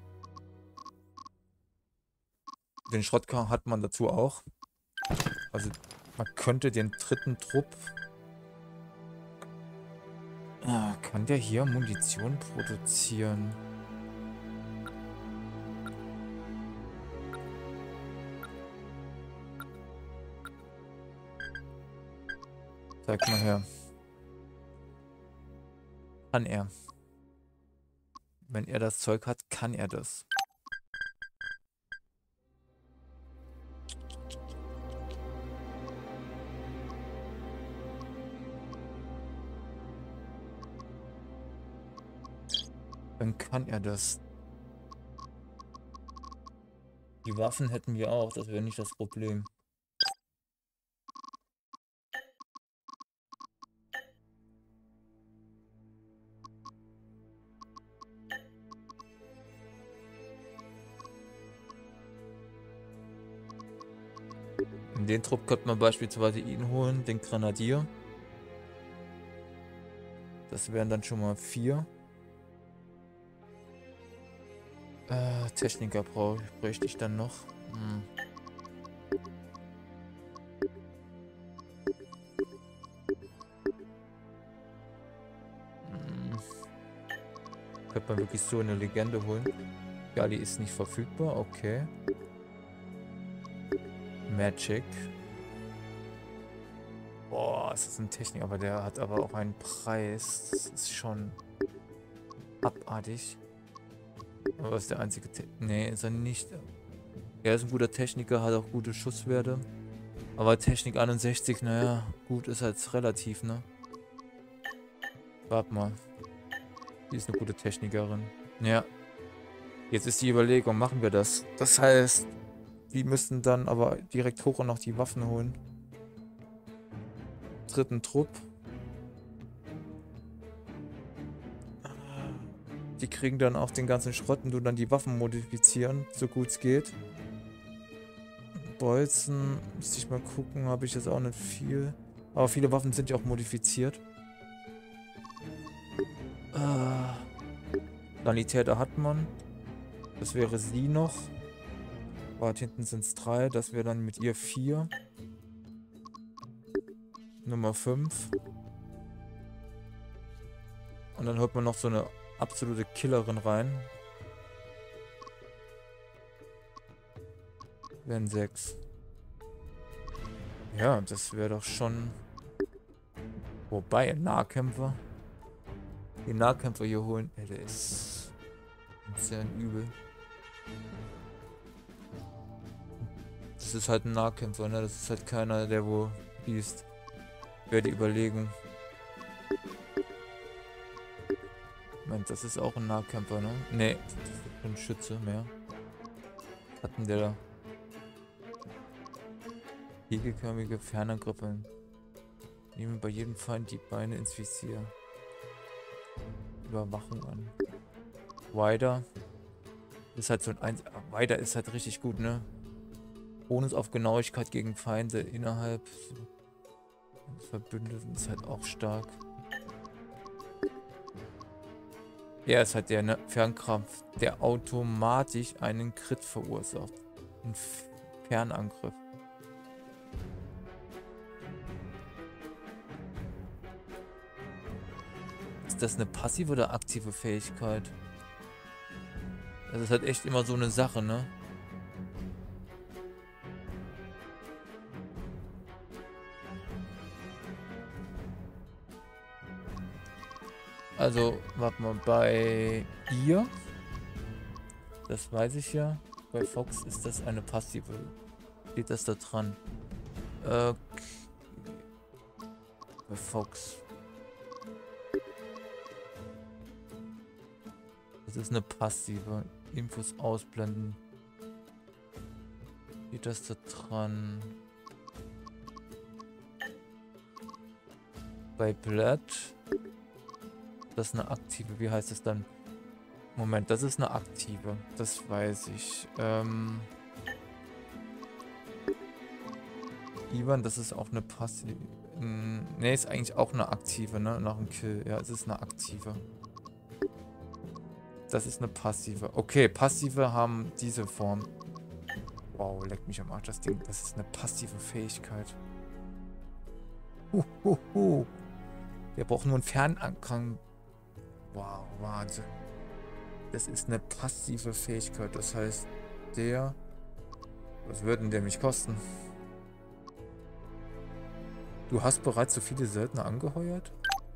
Den Schrott hat man dazu auch. Also man könnte den 3. Trupp... kann der hier Munition produzieren? Zeig mal her. Kann er. Wenn er das Zeug hat, kann er das. Dann kann er das. Die Waffen hätten wir auch, das wäre nicht das Problem. In den Trupp könnte man beispielsweise ihn holen, den Grenadier. Das wären dann schon mal 4. Techniker bräuchte ich dann noch. Könnte man wirklich so eine Legende holen. Gali ist nicht verfügbar, okay. Magic. Boah, es ist ein Techniker, aber der hat aber auch einen Preis. Das ist schon abartig. Aber ist der einzige nee, ist er nicht. Er ist ein guter Techniker, hat auch gute Schusswerte. Aber Technik 61, naja, gut ist halt relativ, ne? Warte mal. Die ist eine gute Technikerin. Ja. Jetzt ist die Überlegung, machen wir das? Das heißt, die müssten dann aber direkt hoch und noch die Waffen holen. 3. Trupp. Die kriegen dann auch den ganzen Schrott und dann die Waffen modifizieren, so gut es geht. Bolzen, müsste ich mal gucken, habe ich jetzt auch nicht viel. Aber viele Waffen sind ja auch modifiziert. Sanitäter hat man. Das wäre sie noch. Warte, hinten sind es 3, das wäre dann mit ihr 4. Nummer 5. Und dann holt man noch so eine absolute Killerin rein. Wären 6. Ja, das wäre doch schon... Wobei, ein Nahkämpfer. Die Nahkämpfer hier holen... der ist... Das ist ja ein Übel. Das ist halt ein Nahkämpfer, ne? Das ist halt keiner, der wo schießt. Wäre die Überlegung. Moment, das ist auch ein Nahkämpfer, ne? Ne, das ist ein Schütze mehr. Hatten der da? Kegelförmige Fernangriffe. Nehmen bei jedem Feind die Beine ins Visier. Überwachung an. Wider. Ist halt so ein Wider ist halt richtig gut, ne? Bonus auf Genauigkeit gegen Feinde innerhalb Verbündeten ist halt auch stark. Er ist halt der, ne? Fernkampf, der automatisch einen Crit verursacht. Ein Fernangriff. Ist das eine passive oder aktive Fähigkeit? Das ist halt echt immer so eine Sache, ne? Also, warte mal, bei ihr, das weiß ich ja, bei Fox ist das eine passive. Steht das da dran? Okay. Bei Fox. Das ist eine passive. Infos ausblenden. Steht das da dran? Bei Blatt. Das ist eine aktive. Wie heißt es dann? Moment, das ist eine aktive. Das weiß ich. Ivan, das ist auch eine passive. Ne, ist eigentlich auch eine aktive, ne? Nach dem Kill. Ja, es ist eine aktive. Das ist eine passive. Okay, passive haben diese Form. Wow, leck mich am Arsch, das Ding. Das ist eine passive Fähigkeit. Der braucht nur einen Fernanker. Wow, Wahnsinn. Das ist eine passive Fähigkeit. Das heißt, der... Was würde denn der mich kosten? Du hast bereits so viele Söldner angeheuert?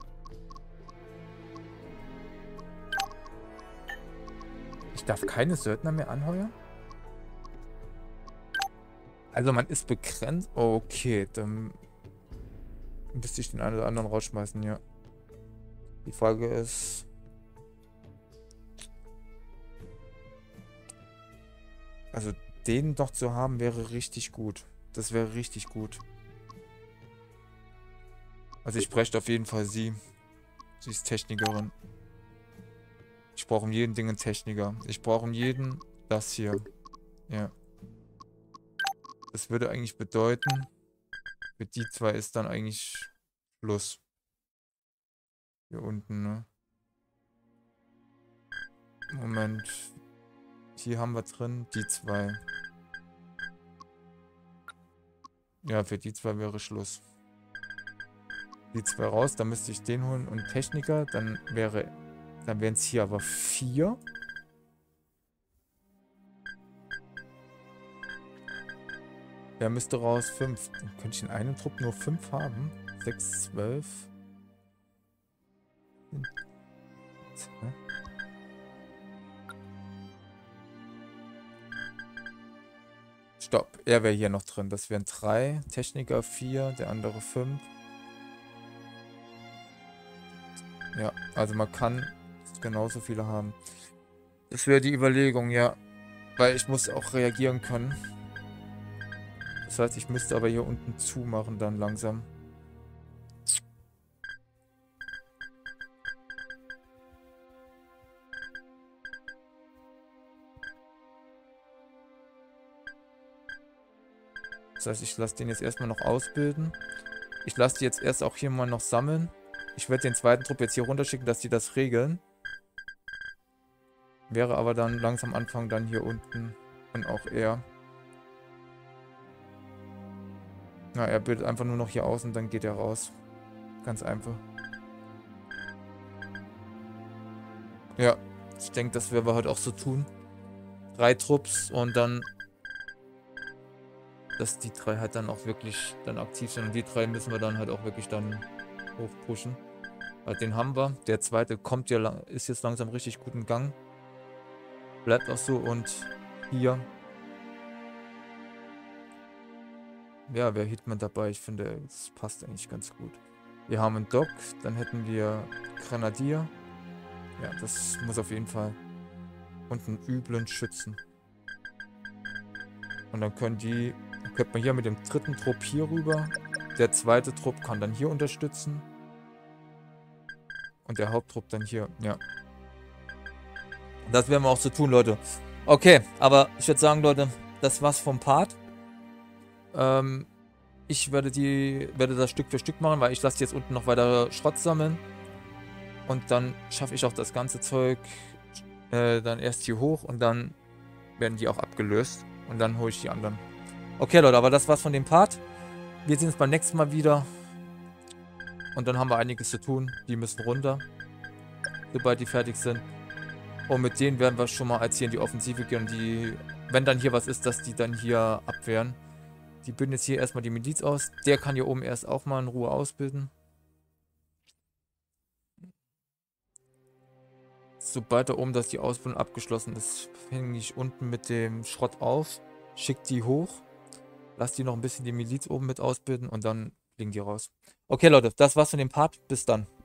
Ich darf keine Söldner mehr anheuern? Also man ist begrenzt? Okay, dann müsste ich den einen oder anderen rausschmeißen, ja. Die Frage ist... Also den noch zu haben wäre richtig gut. Das wäre richtig gut. Also ich bräuchte auf jeden Fall sie. Sie ist Technikerin. Ich brauche um jeden Ding einen Techniker. Ich brauche um jeden das hier. Ja. Das würde eigentlich bedeuten, für die zwei ist dann eigentlich Schluss. Hier unten, ne? Moment. Hier haben wir drin die zwei. Ja, für die zwei wäre Schluss. Die zwei raus, dann müsste ich den holen und Techniker, dann wären es hier aber 4. Der müsste raus 5. Dann könnte ich in einem Trupp nur 5 haben. 6, 12. Stopp, er wäre hier noch drin. Das wären 3. Techniker 4, der andere 5. Ja, also man kann genauso viele haben. Das wäre die Überlegung, ja. Weil ich muss auch reagieren können. Das heißt, ich müsste aber hier unten zumachen dann langsam. Das heißt, ich lasse den jetzt erstmal noch ausbilden. Ich lasse die jetzt erst auch hier mal noch sammeln. Ich werde den zweiten Trupp jetzt hier runterschicken, dass die das regeln. Wäre aber dann langsam anfangen, dann hier unten und auch er. Na, er bildet einfach nur noch hier aus und dann geht er raus. Ganz einfach. Ja, ich denke, das werden wir heute auch so tun. 3 Trupps und dann... Dass die 3 halt dann auch wirklich dann aktiv sind. Und die 3 müssen wir dann halt auch wirklich dann hochpushen. Weil den haben wir. Der zweite kommt ja ist jetzt langsam richtig gut in Gang. Bleibt auch so. Und hier. Ja, wer Hitman dabei? Ich finde, es passt eigentlich ganz gut. Wir haben einen Doc, dann hätten wir Grenadier. Ja, das muss auf jeden Fall. Und einen üblen Schützen. Und dann könnte man hier mit dem dritten Trupp hier rüber. Der zweite Trupp kann dann hier unterstützen. Und der Haupttrupp dann hier. Ja. Das werden wir auch so tun, Leute. Okay, aber ich würde sagen, Leute, das war's vom Part. Ich werde das Stück für Stück machen, weil ich lasse jetzt unten noch weiter Schrott sammeln. Und dann schaffe ich auch das ganze Zeug dann erst hier hoch und dann werden die auch abgelöst. Und dann hole ich die anderen. Okay, Leute, aber das war's von dem Part. Wir sehen uns beim nächsten Mal wieder. Und dann haben wir einiges zu tun. Die müssen runter, sobald die fertig sind. Und mit denen werden wir schon mal als hier in die Offensive gehen. Und die, wenn dann hier was ist, dass die dann hier abwehren. Die bilden jetzt hier erstmal die Miliz aus. Der kann hier oben erst auch mal in Ruhe ausbilden. Sobald da oben die Ausbildung abgeschlossen ist, hänge ich unten mit dem Schrott auf. Schick die hoch. Lass die noch ein bisschen die Miliz oben mit ausbilden. Und dann fliegen die raus. Okay, Leute, das war's von dem Part. Bis dann.